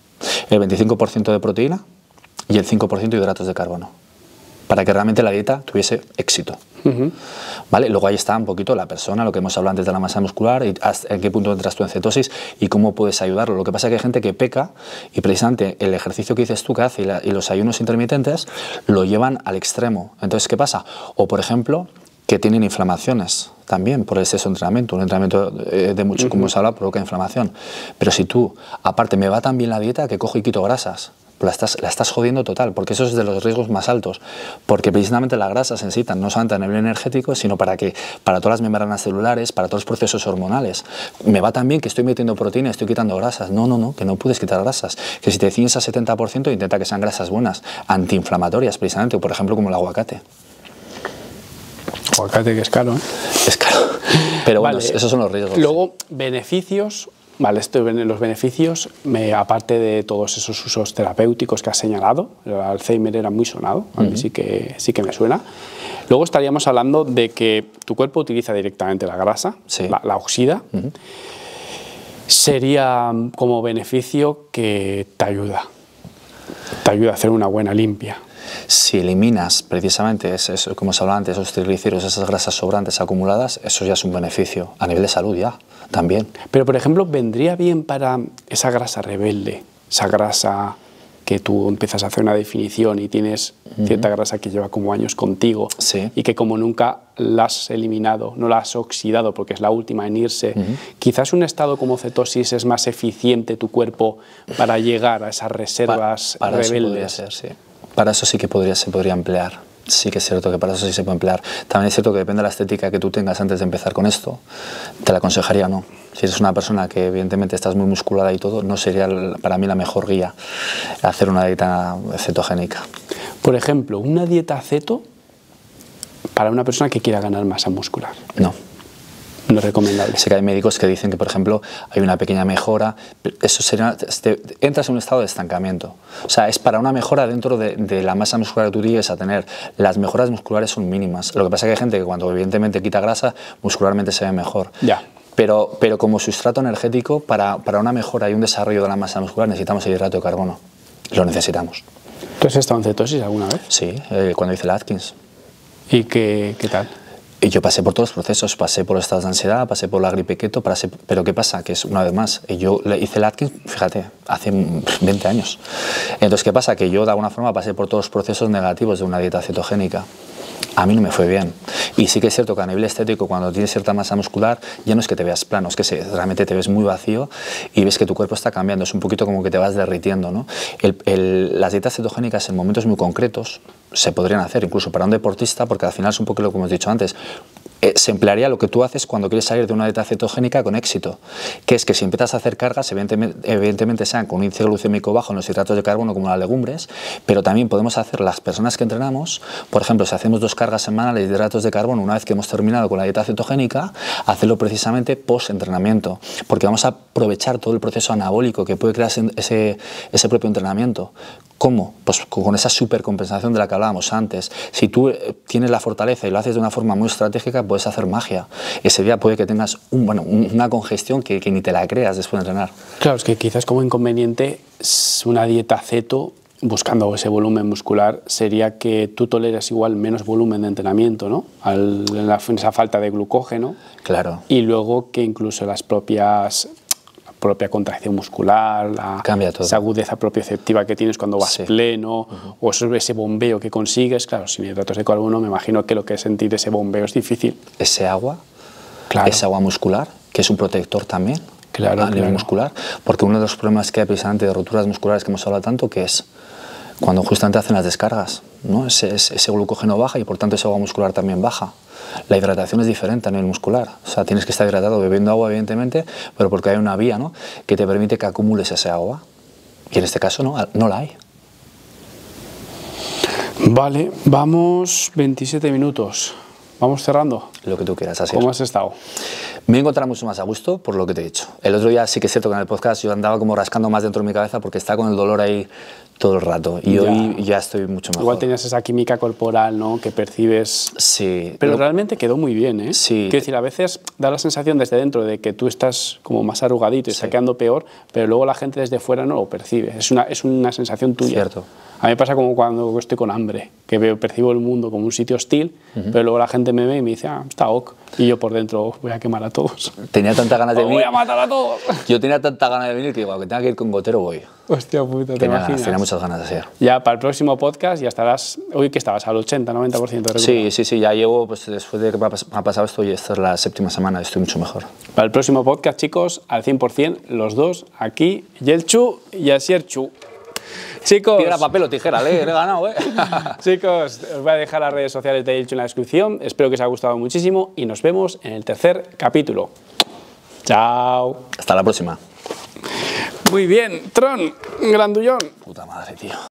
el 25% de proteína y el 5% de hidratos de carbono, para que realmente la dieta tuviese éxito. ¿Vale? Luego ahí está un poquito la persona, lo que hemos hablado antes de la masa muscular, y en qué punto entras tú en cetosis y cómo puedes ayudarlo. Lo que pasa es que hay gente que peca y precisamente el ejercicio que dices tú que hace y los ayunos intermitentes lo llevan al extremo. Entonces, ¿qué pasa? O, por ejemplo, que tienen inflamaciones también por el exceso de entrenamiento. Un entrenamiento de mucho, como hemos hablado, provoca inflamación. Pero si tú, aparte, me va tan bien la dieta que cojo y quito grasas, la estás jodiendo total, porque eso es de los riesgos más altos, porque precisamente las grasas se necesitan no solamente a nivel energético, sino para todas las membranas celulares, para todos los procesos hormonales. Me va tan bien que estoy metiendo proteína, estoy quitando grasas. No, que no puedes quitar grasas, que si te ciñes a 70% intenta que sean grasas buenas, antiinflamatorias precisamente, por ejemplo como el aguacate. Aguacate que es caro, ¿eh? Es caro, pero bueno, vale. Esos son los riesgos. Luego, beneficios. Vale, los beneficios, aparte de todos esos usos terapéuticos que has señalado, el Alzheimer era muy sonado, a mí sí que me suena. Luego estaríamos hablando de que tu cuerpo utiliza directamente la grasa, la oxida. Sería como beneficio que te ayuda a hacer una buena limpia. Si eliminas precisamente, como se hablaba antes, esos triglicéridos, esas grasas sobrantes acumuladas, eso ya es un beneficio a nivel de salud ya, también. Pero, por ejemplo, ¿vendría bien para esa grasa rebelde, esa grasa que tú empiezas a hacer una definición y tienes cierta grasa que lleva como años contigo y que como nunca la has eliminado, no la has oxidado porque es la última en irse, quizás un estado como cetosis es más eficiente tu cuerpo para llegar a esas reservas rebeldes? Eso podría ser, sí. Para eso sí que se podría emplear. Sí que es cierto que para eso sí se puede emplear. También es cierto que depende de la estética que tú tengas antes de empezar con esto, te la aconsejaría no. Si eres una persona que evidentemente estás muy musculada y todo, no sería para mí la mejor guía hacer una dieta cetogénica. Por ejemplo, una dieta ceto para una persona que quiera ganar masa muscular. No. No es recomendable. Sé que hay médicos que dicen que, por ejemplo, hay una pequeña mejora. Eso sería, entras en un estado de estancamiento. O sea, es para una mejora dentro de la masa muscular que tú llegues a tener. Las mejoras musculares son mínimas. Lo que pasa es que hay gente que cuando evidentemente quita grasa, muscularmente se ve mejor. Ya. Pero como sustrato energético, para una mejora y un desarrollo de la masa muscular necesitamos el hidrato de carbono. Lo necesitamos. ¿Tú has estado en cetosis alguna vez? Sí, cuando hice la Atkins. ¿Y qué tal? Y yo pasé por todos los procesos, pasé por los estados de ansiedad, pasé por la gripe keto, pero ¿qué pasa? Que es una vez más, yo hice el Atkins, fíjate, hace 20 años. Entonces, ¿qué pasa? Que yo de alguna forma pasé por todos los procesos negativos de una dieta cetogénica. A mí no me fue bien. Y sí que es cierto que a nivel estético, cuando tienes cierta masa muscular, ya no es que te veas plano, es que realmente te ves muy vacío y ves que tu cuerpo está cambiando. Es un poquito como que te vas derritiendo, ¿no? Las dietas cetogénicas en momentos muy concretos se podrían hacer, incluso para un deportista, porque al final es un poco lo que hemos dicho antes. se emplearía lo que tú haces cuando quieres salir de una dieta cetogénica con éxito, que es que si empiezas a hacer cargas, evidentemente sean con un índice glucémico bajo en los hidratos de carbono como las legumbres, pero también podemos hacer las personas que entrenamos, por ejemplo, si hacemos 2 cargas semanales de hidratos de carbono una vez que hemos terminado con la dieta cetogénica, hacerlo precisamente post-entrenamiento, porque vamos a aprovechar todo el proceso anabólico que puede crear ese propio entrenamiento. ¿Cómo? Pues con esa supercompensación de la que hablábamos antes. Si tú tienes la fortaleza y lo haces de una forma muy estratégica, puedes hacer magia. Ese día puede que tengas una congestión que ni te la creas después de entrenar. Claro, es que quizás como inconveniente una dieta ceto, buscando ese volumen muscular, sería que tú toleras igual menos volumen de entrenamiento, ¿no? En esa falta de glucógeno. Claro. Y luego que incluso la propia contracción muscular, esa agudeza propioceptiva que tienes cuando vas pleno, o ese bombeo que consigues. Claro, sin hidratos de carbono me imagino que lo que es sentir ese bombeo es difícil. Ese agua, ese agua muscular, que es un protector también a nivel muscular, porque uno de los problemas que hay precisamente de roturas musculares que hemos hablado tanto, que es cuando justamente hacen las descargas, ¿no? Ese glucógeno baja y por tanto ese agua muscular también baja. La hidratación es diferente a nivel muscular, o sea, tienes que estar hidratado bebiendo agua evidentemente, pero porque hay una vía, ¿no?, que te permite que acumules ese agua, y en este caso no la hay. Vale, vamos 27 minutos. Vamos cerrando. Lo que tú quieras, así. ¿Cómo has estado? Me he encontrado mucho más a gusto por lo que te he dicho. El otro día sí que es cierto que en el podcast yo andaba como rascando más dentro de mi cabeza porque estaba con el dolor ahí todo el rato. Y hoy ya estoy mucho mejor. Igual tenías esa química corporal, ¿no?, que percibes. Sí. Pero realmente quedó muy bien, ¿eh? Sí. Quiero decir, a veces da la sensación desde dentro de que tú estás como más arrugadito y está quedando peor, pero luego la gente desde fuera no lo percibe. Es una sensación tuya. Cierto. A mí me pasa como cuando estoy con hambre, que percibo el mundo como un sitio hostil, pero luego la gente me ve y me dice, está ok. Y yo por dentro voy a quemar a todos. Tenía tantas ganas de venir. ¡Voy a matar a todos! Yo tenía tanta ganas de venir que digo, aunque tenga que ir con gotero voy. Hostia puta, ¿te imaginas? Tenía muchas ganas de hacer. Ya para el próximo podcast ya estarás, hoy que estabas al 80-90% de recuperación. Sí, ya llevo, pues después de que me ha pasado esto, y esta es la 7ª semana, estoy mucho mejor. Para el próximo podcast, chicos, al 100%, los dos aquí, Yelchu y Asierchu. Chicos, piedra, papel o tijera, le he ganado, Chicos, os voy a dejar las redes sociales de Yelchu en la descripción. Espero que os haya gustado muchísimo y nos vemos en el tercer capítulo. Chao. Hasta la próxima. Muy bien, Tron, grandullón. Puta madre, tío.